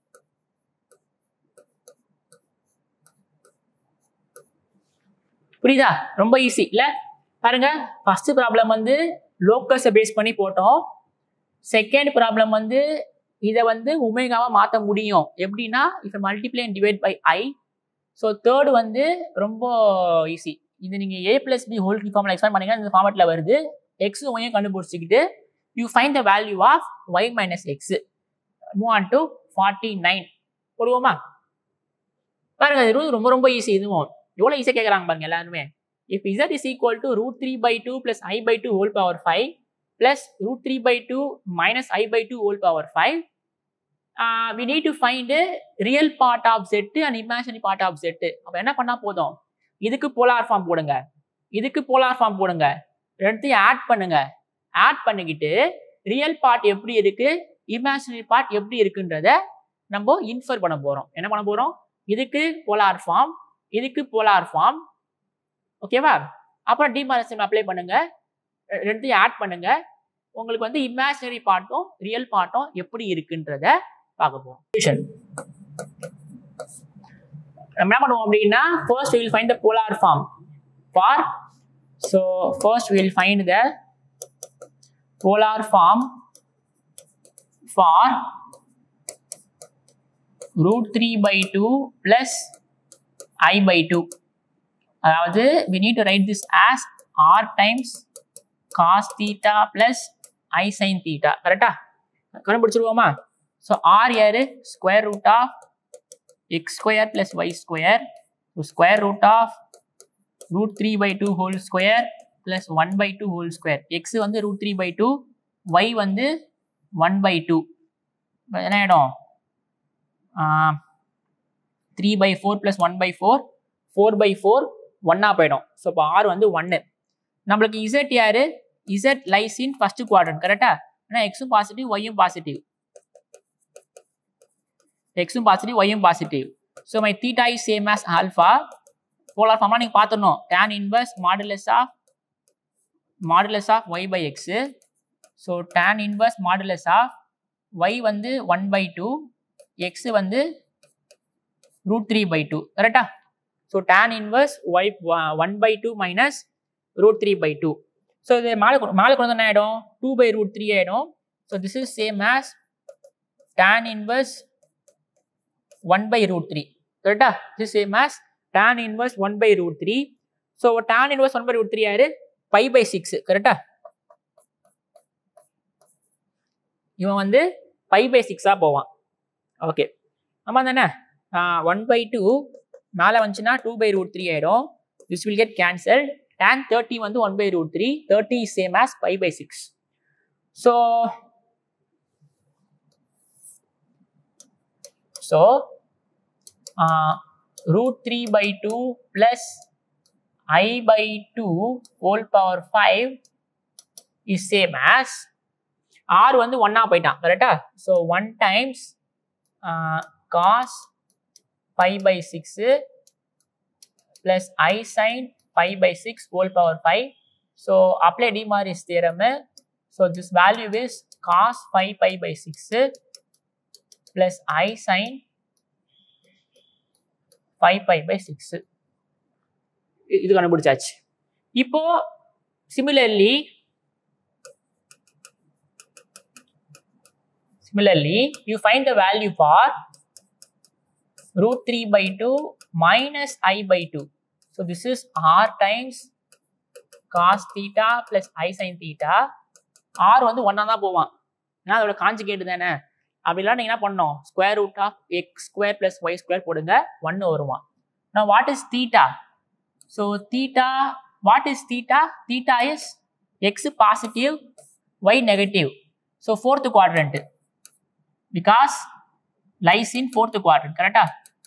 புரியுதா? ரொம்ப easy இல்ல? பாருங்க, first problem வந்து லோக்கஸை பேஸ் பண்ணி போட்டோம். செகண்ட் ப்ராப்ளம் வந்து இதை வந்து ஒமேகாவா மாற்ற முடியும் எப்படின்னா if multiply and divide by I. So third வந்து ரொம்ப ஈஸி. இது நீங்கள் ஏ பிளஸ் பி ஹோல் ஃபார்மில் எக்ஸ்பேண்ட் பண்ணீங்கன்னா இந்த ஃபார்மேட்டில் வருது. எக்ஸ் ஒய்யும் கண்டுபிடிச்சிக்கிட்டு you find the value of y minus x. Move on to forty nine போடுவோமா? பாருங்க, இது ரொம்ப ரொம்ப ஈஸி. இதுவும் எவ்வளோ ஈஸியாக கேட்குறாங்க பாருங்க எல்லாருமே. If z is equal to root three by two plus I by two whole power five plus root three by two minus I by two whole power five. Uh, we need to find a real part of Z and imaginary part of Z. அப்ப என்ன பண்ணா போதும், இதுக்கு polar form போடுங்க, இதுக்கு polar form போடுங்க, ரெண்டுத்தையும் add பண்ணுங்க. ஆட் பண்ணிக்கிட்டு ரியல் பார்ட் எப்படி இருக்கு, இமேஜினரி பார்ட் எப்படி இருக்குன்றத நம்ம இன்ஃபர் பண்ண போறோம். என்ன பண்ண போறோம், இதுக்கு போலார் ஃபார்ம், இதுக்கு போலார் ஃபார்ம். ஓகேவா? அப்புறம் டிமார்கேஷன் அப்ளை பண்ணுங்க, ரெண்டையும் ஆட் பண்ணுங்க. உங்களுக்கு வந்து இமேஜினரி பார்ட்டும் ரியல் பார்ட்டும் எப்படி இருக்குன்றத பார்க்க போறோம். நம்ம என்ன பண்ணுவோம் அப்படின்னா first we will find the polar form for, so first we will find the polar form for root three by two plus I by two. அதாவது we need to write this as r times cos theta plus I sin theta. கரெக்டா? கண்டுபிடிச்சிருவோமா? So r யாரு, square root of x square plus y square, square root of root three by two whole square plus one by two whole square. X வந்து root three by two, y வந்து one by two. என்ன ஆகிடும், three by four plus one by four, four by four ஒன்னா போயிடும். So இப்போ R வந்து ஒன்னு. நம்மளுக்கு இசட் யாரு, z lies in first quadrant. கரெக்டா? ஏன்னா எக்ஸும் பாசிட்டிவ் ஒய்யும் பாசிட்டிவ், எக்ஸும் பாசிட்டிவ் ஒய்யும் positive. So my theta is same as alpha. Polar ஃபார்ம்லாம் நீங்கள் பார்த்துடணும். tan inverse modulus of modulus of y by x. So tan inverse modulus of y வந்து ஒன் பை டூ, எக்ஸ் வந்து root three by two. கரெக்டா? So tan inverse y one by two minus root three by two. So இது மேலே மேலே கொண்டு வந்து என்ன ஆகிடும், டூ பை ரூட் த்ரீ ஆகிடும். So this is same as tan inverse one by root three. கரெக்டா? This same as tan inverse one by root three. So tan inverse one by root three யாரு, pi by six. கரெக்டா? இவன் வந்து by by சிக்ஸாக போவான். Okay, ஆமாம் தானே? One by two மேலே வந்துச்சுன்னா டூ பை ரூட் த்ரீ ஆகிடும். This will get cancelled. tan thirty வந்து one by root three, thirty is same as pi by six. So, so uh, root three by two plus I by two whole power five is same as R வந்து ஒன்னா போயிட்டான். கரெக்டா? So one times uh, cos pi by six plus I sin pi by six whole power five. So apply De Morgan's theorem. So this value is cos five pi by six plus I sin five pi by six. இது கண்டுபிடிச்சாச்சு. இப்போ similarly similarly you find the value for root three by two minus I by two. So this is r times cos theta plus I sin theta. r வந்து ஒன்னா தான் போவான், ஏன்னா அதோட conjugate தானே. அப்படிலாம் நீங்க என்ன பண்ணணும், square root of x square plus y square போடுங்க, ஒன்னு வருவான். Now what is theta? So theta, what is theta? Theta is x positive, y negative. So fourth quadrant, because lies in fourth quadrant, correct?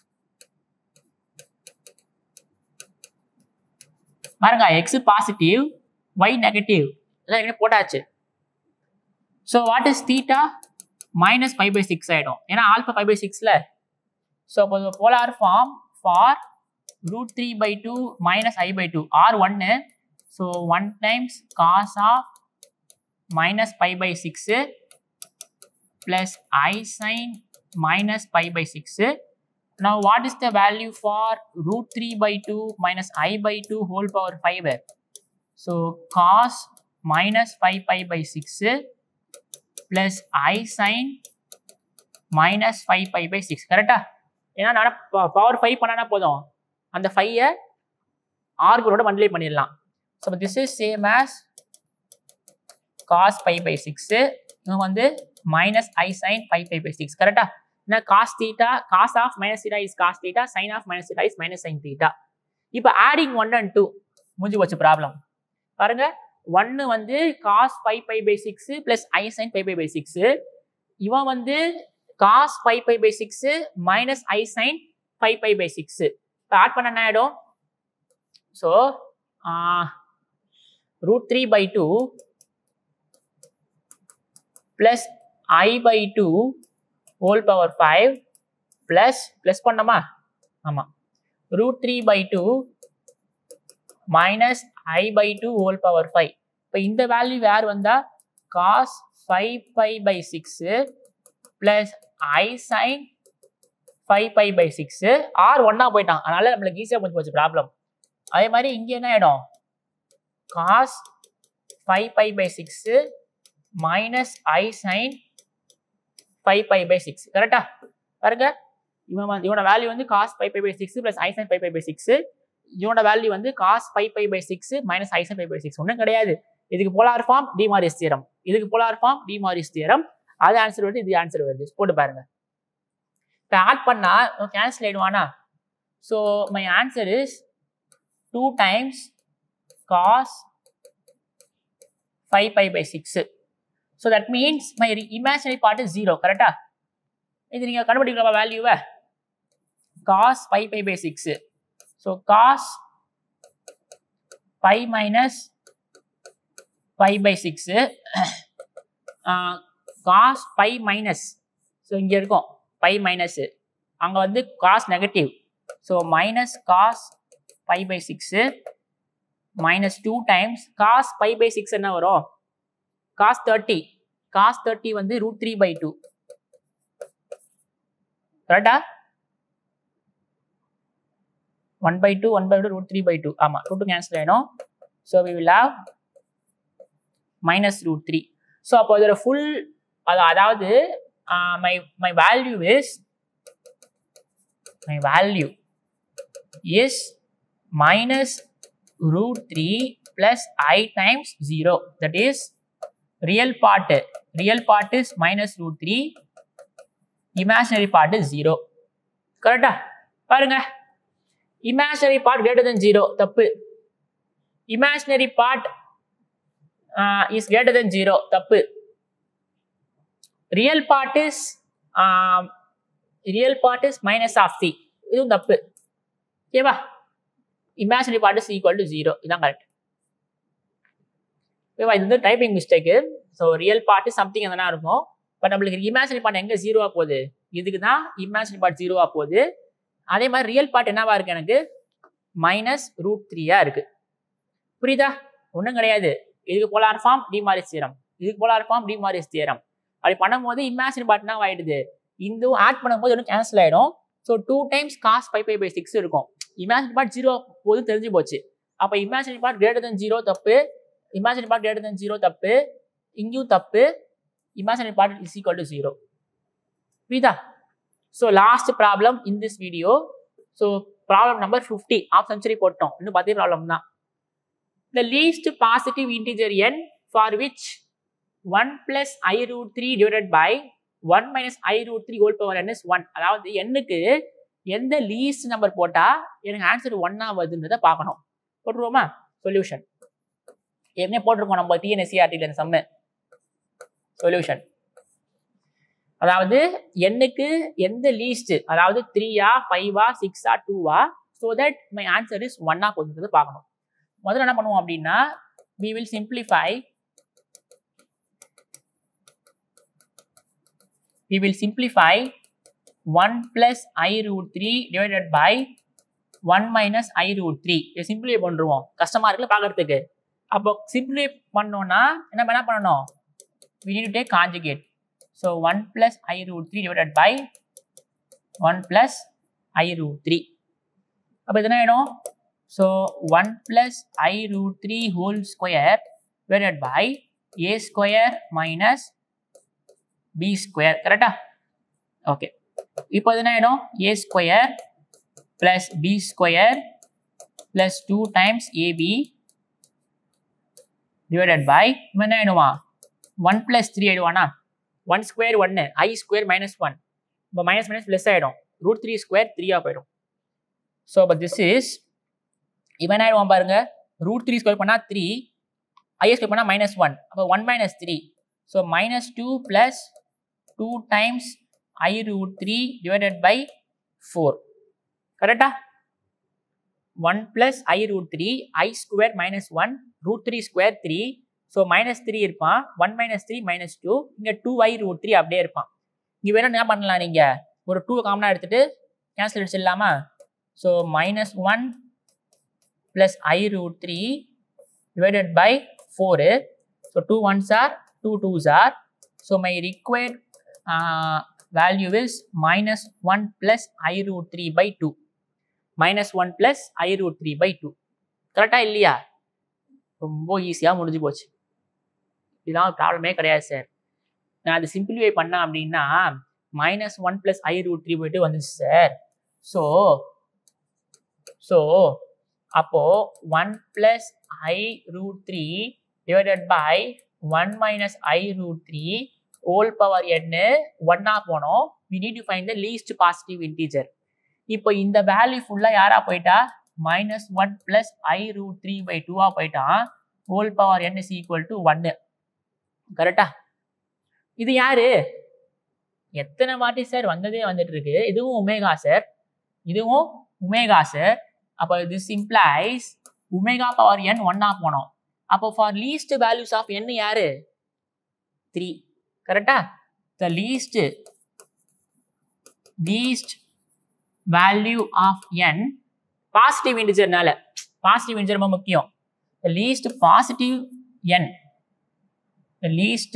பாருங்க, x positive, y negative, இதெல்லாம் என்ன போட்டாச்சு. So what is theta? Minus pi by six ஆயிடும், ஏன்னா alpha pi by six ல. So அப்போ polar form for root three by two minus I by two, r one. So one times cos of minus pi by six plus I sin minus pi by six. Now what is the value for root three by two minus I by two whole power five? So cos minus five pi by six plus I sin minus five pi by six. Correct? ஏன்னா நான் power five பண்ணனா போதும், அந்த five r கூட multiply பண்ணிடலாம். So this is same as cos pi by six. இது வந்து minus I sin pi pi by six. Correct? Now cos theta, cos of minus theta is cos theta, sin of minus theta is minus sin theta. இப்போ adding one and two முடிஞ்சு போச்சு problem. பாருங்க, one வந்து cos pi pi by six plus I sin pi pi by six. இவன் வந்து cos pi pi by six minus I sin pi pi by six. இப்போ add பண்ண என்ன ஆயிடும்? So uh, root three by two plus I by two whole power five plus plus பண்ணமா, ஆமா, root three by two minus I by two whole power five. இப்போ இந்த value யார் வந்தா cos five pi by six plus I sin five pi by six. r ஒன்னா போயிட்டான், அதனால நம்மளுக்கு ஈஸியா முடிஞ்சு போச்சு ப்ராப்ளம். அதே மாதிரி இங்க என்ன ஆயிடும், cos five pi by six minus I sin five pi by six. கரெக்டா? பாருங்க, இவன் இவனோட வேல்யூ வந்து cos five pi by six plus I sin five pi by six. இவனோட வேல்யூ வந்து cos five pi by six minus I sin five by six. ஒன்றும் கிடையாது. இதுக்கு polar form de Moivre's theorem, இதுக்கு polar form de Moivre's theorem. அது answer வருது, இது answer வருது. போட்டு பாருங்க. இப்போ ஆட் பண்ணா கேன்சல் ஆயிடுவானா? So my answer is two times cos five pi by six. So that means my imaginary part is zero. Correct? இது நீங்க கண்டுபிடிக்கலாம் வேல்யூவை, cos five pi by six. So cos pi minus pi by six, uh, cos pi minus, so இங்க இருக்கும் pi minus, அங்க வந்து cos negative, so minus cos pi by six minus two times cos pi by six என்ன வரும், cos thirty. cos thirty வந்து root three by two. கரெக்டா? one by two, one by two, root three by two. ஆமா, two two cancel ஆயிடும். So we will have minus root three. So அப்போ இதோட full, அதாவது uh, my my value is my value is minus root three plus I times zero. That is real part. Real part is minus root three. Imaginary part is zero. Correct? பாருங்க, imaginary part greater than zero. தப்பு. Imaginary part uh, is greater than zero. தப்பு. Real part is uh, real part is minus of c. இதுவும் தப்பு. ஓகேவா? Imaginary part is equal to zero. இதான் correct. ஓகேவா? இது வந்து typing mistake. So real part something எதனா இருக்கும், பட் நம்மளுக்கு இமேஜினரி பார்ட் எங்க ஜீரோவா போகுது, இதுக்கு தான் இமேஜினரி பார்ட் ஜீரோவா போகுது. அதே மாதிரி ரியல் பார்ட் என்னவா இருக்கு, எனக்கு மைனஸ் ரூட் த்ரீயா இருக்கு. புரியுதா? ஒன்றும் கிடையாது. இதுக்கு polar form de Moivre's theorem, இதுக்கு polar form de Moivre's theorem. அப்படி பண்ணும்போது இமேஜினரி பார்ட் என்ன ஆயிடுது, இந்த ஆட் பண்ணும்போது ஒன்றும் கேன்சல் ஆயிடும். So two times cos five five by six இருக்கும். இமேஜினரி பார்ட் ஜீரோ போது தெரிஞ்சு போச்சு. அப்போ imaginary part greater than zero தப்பு, imaginary part greater than zero தப்பு, இங்கேயும் தப்பு, imaginary part is equal to zero. புரியுதா? So last problem in this video. So problem number fifty, half century போட்டோம். இன்னும் பத்து ப்ராப்ளம் தான். The least positive integer n for which one plus I root three divided by one minus I root three whole power n is one. அதாவது n-க்கு எந்த least number போட்டா எனக்கு answer ஒன்னா வருதுன்றத பார்க்கணும். போட்டுருவோமா? சொல்யூஷன் ஏற்கனவே போட்டிருக்கோம் நம்ம T N S E R T ல சம்ம சொல்யூஷன். அதாவது n-க்கு எந்த லீஸ்ட், அதாவது த்ரீயா ஃபைவா சிக்ஸா டூவா, so that my answer is ஒன்னா போகுது பார்க்கணும். முதல்ல என்ன பண்ணுவோம் அப்படின்னா we will simplify we will simplify one plus I root three divided by one minus I root three. இதை சிம்பிளிஃபை பண்ணுவோம், கஷ்டமா இருக்குல்ல பார்க்கறதுக்கு. அப்போ சிம்பிளிஃபை பண்ணோம்னா என்ன என்ன பண்ணணும், we need to take conjugate. So one plus I root three divided by one plus I root three. அப்போ இது என்ன ஆயிடும், so one plus I root three whole square divided by a square minus b square. கரெக்டா? Okay, இப்போ இது என்ன ஆயிடும், a square plus b square plus two times ab divided by என்ன ஆயிடுமா one plus three ஆயிடுவானா, one square one, I square minus one. இப்போ minus minus plus ஆயிடும், root three square three ஆ போயிடும். So but this is இவன் ஆயிடுவான் பாருங்க, root three square பண்ணா three, I square பண்ணா minus one, அப்போ one minus three. So minus two plus two times I root three divided by four. கரெக்டா? one plus I root three, I square minus one, root three square three. So minus three இருப்பான், one minus three minus two, இங்க two I root three அப்படியே இருப்பான். இங்க வேணும் என்ன பண்ணலாம், நீங்க ஒரு two காமனா எடுத்துட்டு கேன்சல் அடிச்சிடலாமா? So minus one plus I root three divided by four. So two ones are, two twos are. So my required uh, value is minus one plus I root three by two. Minus one plus I root three by two. கரெக்டா இல்லையா? ரொம்ப ஈஸியாக முடிஞ்சு போச்சு. இதெல்லாம் ப்ராப்ளமே கிடையாது sir. நான் அதை சிம்பிளிஃபை பண்ணேன் அப்படின்னா மைனஸ் ஒன் பிளஸ் ஐ ரூட் த்ரீ போயிட்டு வந்துச்சு சார். ஸோ ஸோ அப்போ one plus I root three divided by one minus I root three whole power என்ன ஒன்னா போனோம். we need to find the least positive integer. இப்போ இந்த வேல்யூ ஃபுல்லாக யாரா போயிட்டா minus one plus I root three by டூவா போயிட்டான். Whole power n is equal to ஒன்னு. கரெக்டா? இது யாரு, எத்தனை வாட்டி சார் வந்ததே வந்துட்டு இருக்கு. இதுவும் ஒமேகா சார், இதுவும் ஒமேகா சார். அப்போ this implies omega power n ஒன்னா போனோம். அப்போ for least values of n யாரு, த்ரீ. கரெக்டா? The least least value of n positive இன்டிஜர்னால, பாசிட்டிவ் இன்டிஜர் ரொம்ப முக்கியம். the least positive n, the least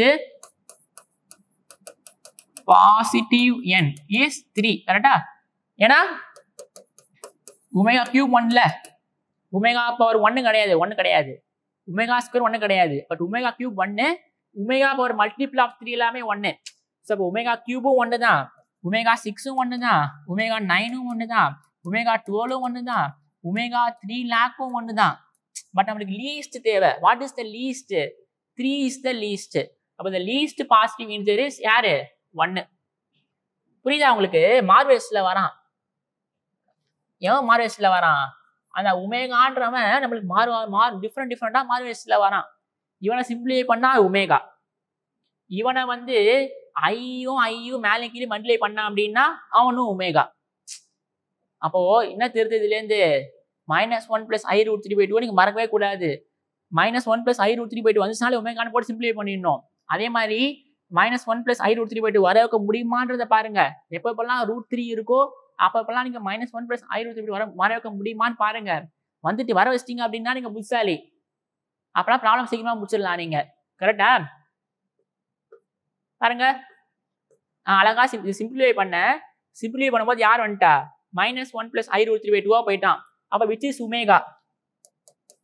positive n is three. கரெக்டா? ஏன்னா ஒமேகா கியூப் ஒன்ல ஒமேகா பவர் ஒன்னு கிடையாது, ஒன்னு கிடையாது, ஒமேகா ஸ்கொயர் ஒன்னு கிடையாது. பட் ஒமேகா கியூப் ஒன்னு, omega power multiple of three எல்லாமே ஒன்னு. ஸோ இப்போ ஒமேகா கியூபும் ஒன்று தான், ஒமேகா சிக்ஸும் ஒன்று தான், ஒமேகா நைனும் ஒன்று தான், ஒமேகா டுவெலும் ஒன்று தான், ஒமேகா த்ரீ லேக்கும் ஒன்று தான். பட் நம்மளுக்கு லீஸ்ட் தேவை. What is the least? Three is the least. அப்போ the least positive integer is யாரு, ஒன்னு. புரியுதா உங்களுக்கு? மார்வேஸ்ல வரான். ஏன் மார்வேஸ்ல வரான்? அந்த ஒமேகான்றவன் நம்மளுக்கு மாறு மாறு டிஃப்ரெண்ட் டிஃப்ரெண்டா மார்வேஸ்ல வரான். இவனை சிம்பிளிஃபை பண்ணா ஒமேகா, இவனை வந்து ஐயும் ஐயும் மேலே கீழே மல்டிப்ளை பண்ணா அப்படின்னா அவனும் ஒமேகா. அப்போ என்ன தெரியுது இதுல இருந்து, minus one plus I root three by two நீங்க மறக்கவே கூடாது. Minus one plus I root three by two வந்துச்சுனாலே ஒமேகான்னு போட்டு சிம்பிளிஃபை பண்ணிடணும். அதே மாதிரி minus one plus I root three by two வர வைக்க முடியுமான்றதை பாருங்க. எப்போ எப்பெல்லாம் ரூட் த்ரீ இருக்கோ அப்போ எப்பெல்லாம் நீங்க மைனஸ் ஒன் பிளஸ் ஐ ரூட் த்ரீ வர வர வைக்க முடியுமான்னு பாருங்க. வந்துட்டு வர வச்சிட்டீங்க அப்படின்னா நீங்க புத்தாலி. அப்பெல்லாம் ப்ராப்ளம் சீக்கிரமா முடிச்சிடலாம் நீங்க. கரெக்டா? பாருங்க, அழகா சிம்பிளிஃபை பண்ண, சிம்பிளிஃபை பண்ணும்போது யார் வந்துட்டா minus one plus I root three by டூவா போயிட்டான். அப்போ which is omega.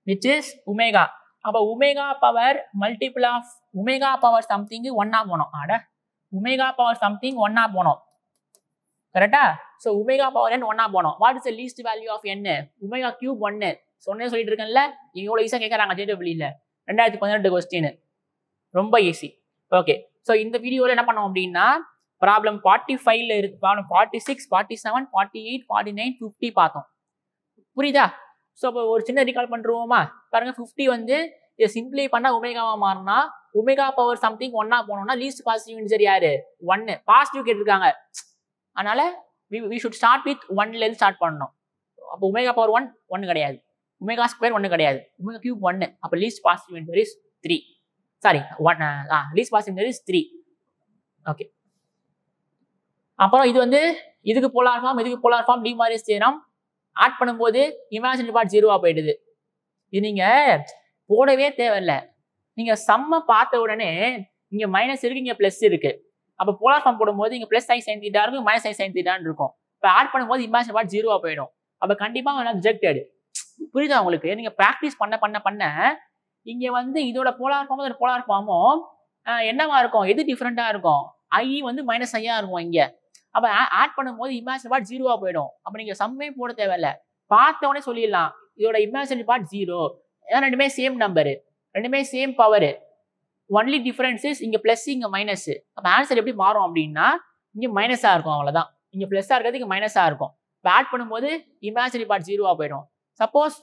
Which is omega. அப்போ omega power multiple of omega power something ஒன்னா போனோம். ஆட ஒமேகா பவர் சம்திங் ஒன்னா போனோம் கரெக்டா. ஸோ ஒமேகா பவர் என் ஒன்னா போனோம். What is the least value of n? Omega cube ஒன்னு. சொன்னே சொல்லிட்டு இருக்கேன்ல, இவ்வளோ ஈஸியாக கேட்குறாங்க ஜேடபிள்யூல ரெண்டாயிரத்தி பதினெட்டு கொஸ்டின், ரொம்ப ஈஸி. ஓகே, ஸோ இந்த வீடியோவில் என்ன பண்ணோம் அப்படின்னா ப்ராப்ளம் ஃபார்ட்டி ஃபைவ்ல இருக்கு, problem forty six forty seven forty eight forty nine fifty பார்த்தோம். புரியுதா? ஸோ இப்போ ஒரு சின்ன ரீகால் பண்ணுருவோமா? பாருங்க, ஃபிஃப்டி வந்து இதை சிம்பிளை பண்ணா ஒமேகாவா மாறினா ஒமேகா பவர் சம்திங் ஒன்னா போனோம்னா லீஸ்ட் பாசிட்டிவ் இன்சர் யாரு? ஒன்னு. பாசிட்டிவ் கேட்டிருக்காங்க, அதனால வி ஷுட் ஸ்டார்ட் வித் ஒன்ல இருந்து ஸ்டார்ட் பண்ணணும். அப்போ ஒமேகா பவர் ஒன் ஒன்னு கிடையாது, ஒமேகா ஸ்கொயர் ஒன்னு கிடையாது, ஒமேகா கியூப் ஒன்னு. அப்போ least positive integer is three. Sorry one, least positive integer is three. Okay, அப்புறம் இது வந்து இதுக்கு போலார் ஃபார்ம், இதுக்கு polar form, de Moivre's theorem add பண்ணும்போது இமேஜினரி பார்ட் ஜீரோவா போயிடுது. இது நீங்க போடவே தேவையில்ல. நீங்க சம்ம பார்த்த உடனே இங்க மைனஸ் இருக்கு, இங்க பிளஸ் இருக்கு. அப்போ போலார் ஃபார்ம் போடும்போது இங்க பிளஸ் சைன் சைன் தீட்டா இருக்கும், மைனஸ் சைன் சைன் தீட்டான்னு இருக்கும். இப்போ ஆட் பண்ணும்போது இமேஜினரி பார்ட் ஜீரோவா போயிடும். அப்போ கண்டிப்பா ரிஜெக்டட். புரியுதா உங்களுக்கு? நீங்க ப்ராக்டிஸ் பண்ண பண்ண பண்ண இங்க வந்து இதோட போலார் ஃபார்மும் இதோட போலார் ஃபார்மும் என்னவா இருக்கும்? எது டிஃப்ரெண்டா இருக்கும்? ஐ வந்து மைனஸ் ஐயா இருக்கும் இங்க. அப்ப ஆட் பண்ணும்போது இமேஜினரி பார்ட் ஜீரோவா போயிடும். அப்ப நீங்க சம்மே போட தேவையில்ல, பார்த்த உடனே சொல்லிடலாம் இதோட இமேஜினரி பார்ட் ஜீரோ. ஏன்னா ரெண்டுமே சேம் நம்பரு, ரெண்டுமே same power, only difference is இங்க பிளஸ் இங்க மைனஸ். அப்ப ஆன்சர் எப்படி மாறும் அப்படின்னா இங்க மைனஸா இருக்கும், அவ்வளவுதான். இங்க பிளஸ்ஸா இருக்கிறது இங்க மைனஸா இருக்கும். இப்போ ஆட் பண்ணும்போது இமேஜினரி பார்ட் ஜீரோவா போயிடும். சப்போஸ்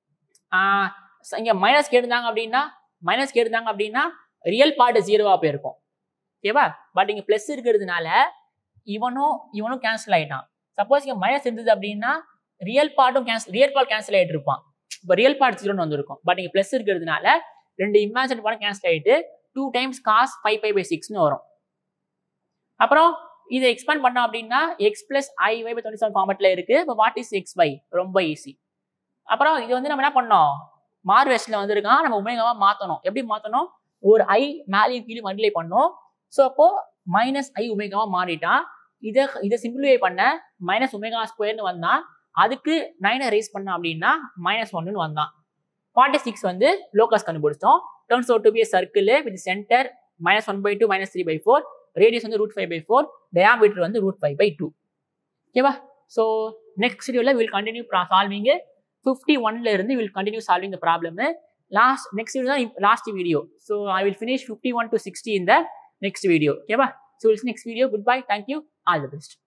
இங்க மைனஸ் கேட்டிருந்தாங்க அப்படின்னா மைனஸ் கேட்டிருந்தாங்க அப்படின்னா ரியல் பார்ட் ஜீரோவா போயிருக்கும். ஓகேவா? பட் இங்க பிளஸ் இருக்கிறதுனால இவனும் இவனும் கேன்சல் ஆயிட்டான். சப்போஸ் இங்க மைனஸ் இருந்தது அப்படின்னா ரியல் பார்ட்டும் கேன்சல், ரியல் பார்ட் கேன்சல் ஆயிட்டு இருப்பான். இப்போ ரியல் பார்ட் ஜீரோன்னு வந்திருக்கும். பட் இங்க பிளஸ் இருக்கிறதுனால ரெண்டு இமேஜினரி பார்ட் கேன்சல் ஆயிட்டு two times cos five pi by சிக்ஸ்னு வரும். அப்புறம் இதை எக்ஸ்பேண்ட் பண்ணோம் அப்படின்னா x plus I y by twenty seven ஃபார்மெட்ல இருக்கு. இப்போ வாட் இஸ் எக்ஸ் ஒய்? ரொம்ப ஈஸி. அப்புறம் இது வந்து நம்ம என்ன பண்ணோம்? மார்வெஸ்ட்ல வந்திருக்கான், நம்ம ஒமேகாவா மாத்தணும். எப்படி மாத்தணும்? ஒரு ஐ மேலேயும் கீழே மல்டிப்ளை பண்ணோம். ஸோ அப்போ மைனஸ் ஐ ஒமேகாவா மாறிட்டான். இதை இதை சிம்பிளிஃபை பண்ண மைனஸ் ஒமேகா ஸ்கொயர்னு வந்தான். அதுக்கு நைனை ரேஸ் பண்ண அப்படின்னா மைனஸ் ஒன்னு வந்தான். ஃபார்ட்டி சிக்ஸ் வந்து லோக்கஸ் கண்டுபிடிச்சோம். Turns out to be circle with centre minus one by two minus three by four, radius வந்து root five by four, diameter வந்து ரூட் ஃபைவ் பை டூ. ஓகேவா? ஸோ நெக்ஸ்ட் வீடியோவில் வில் கண்டினியூ சால்விங் ஃபிஃப்டி ஒன்ல இருந்து will continue solving the problem. Last next video தான் last video. So I will finish fifty one to sixty in the next video. Okay, so we'll see next video. Goodbye. Thank you. All the best.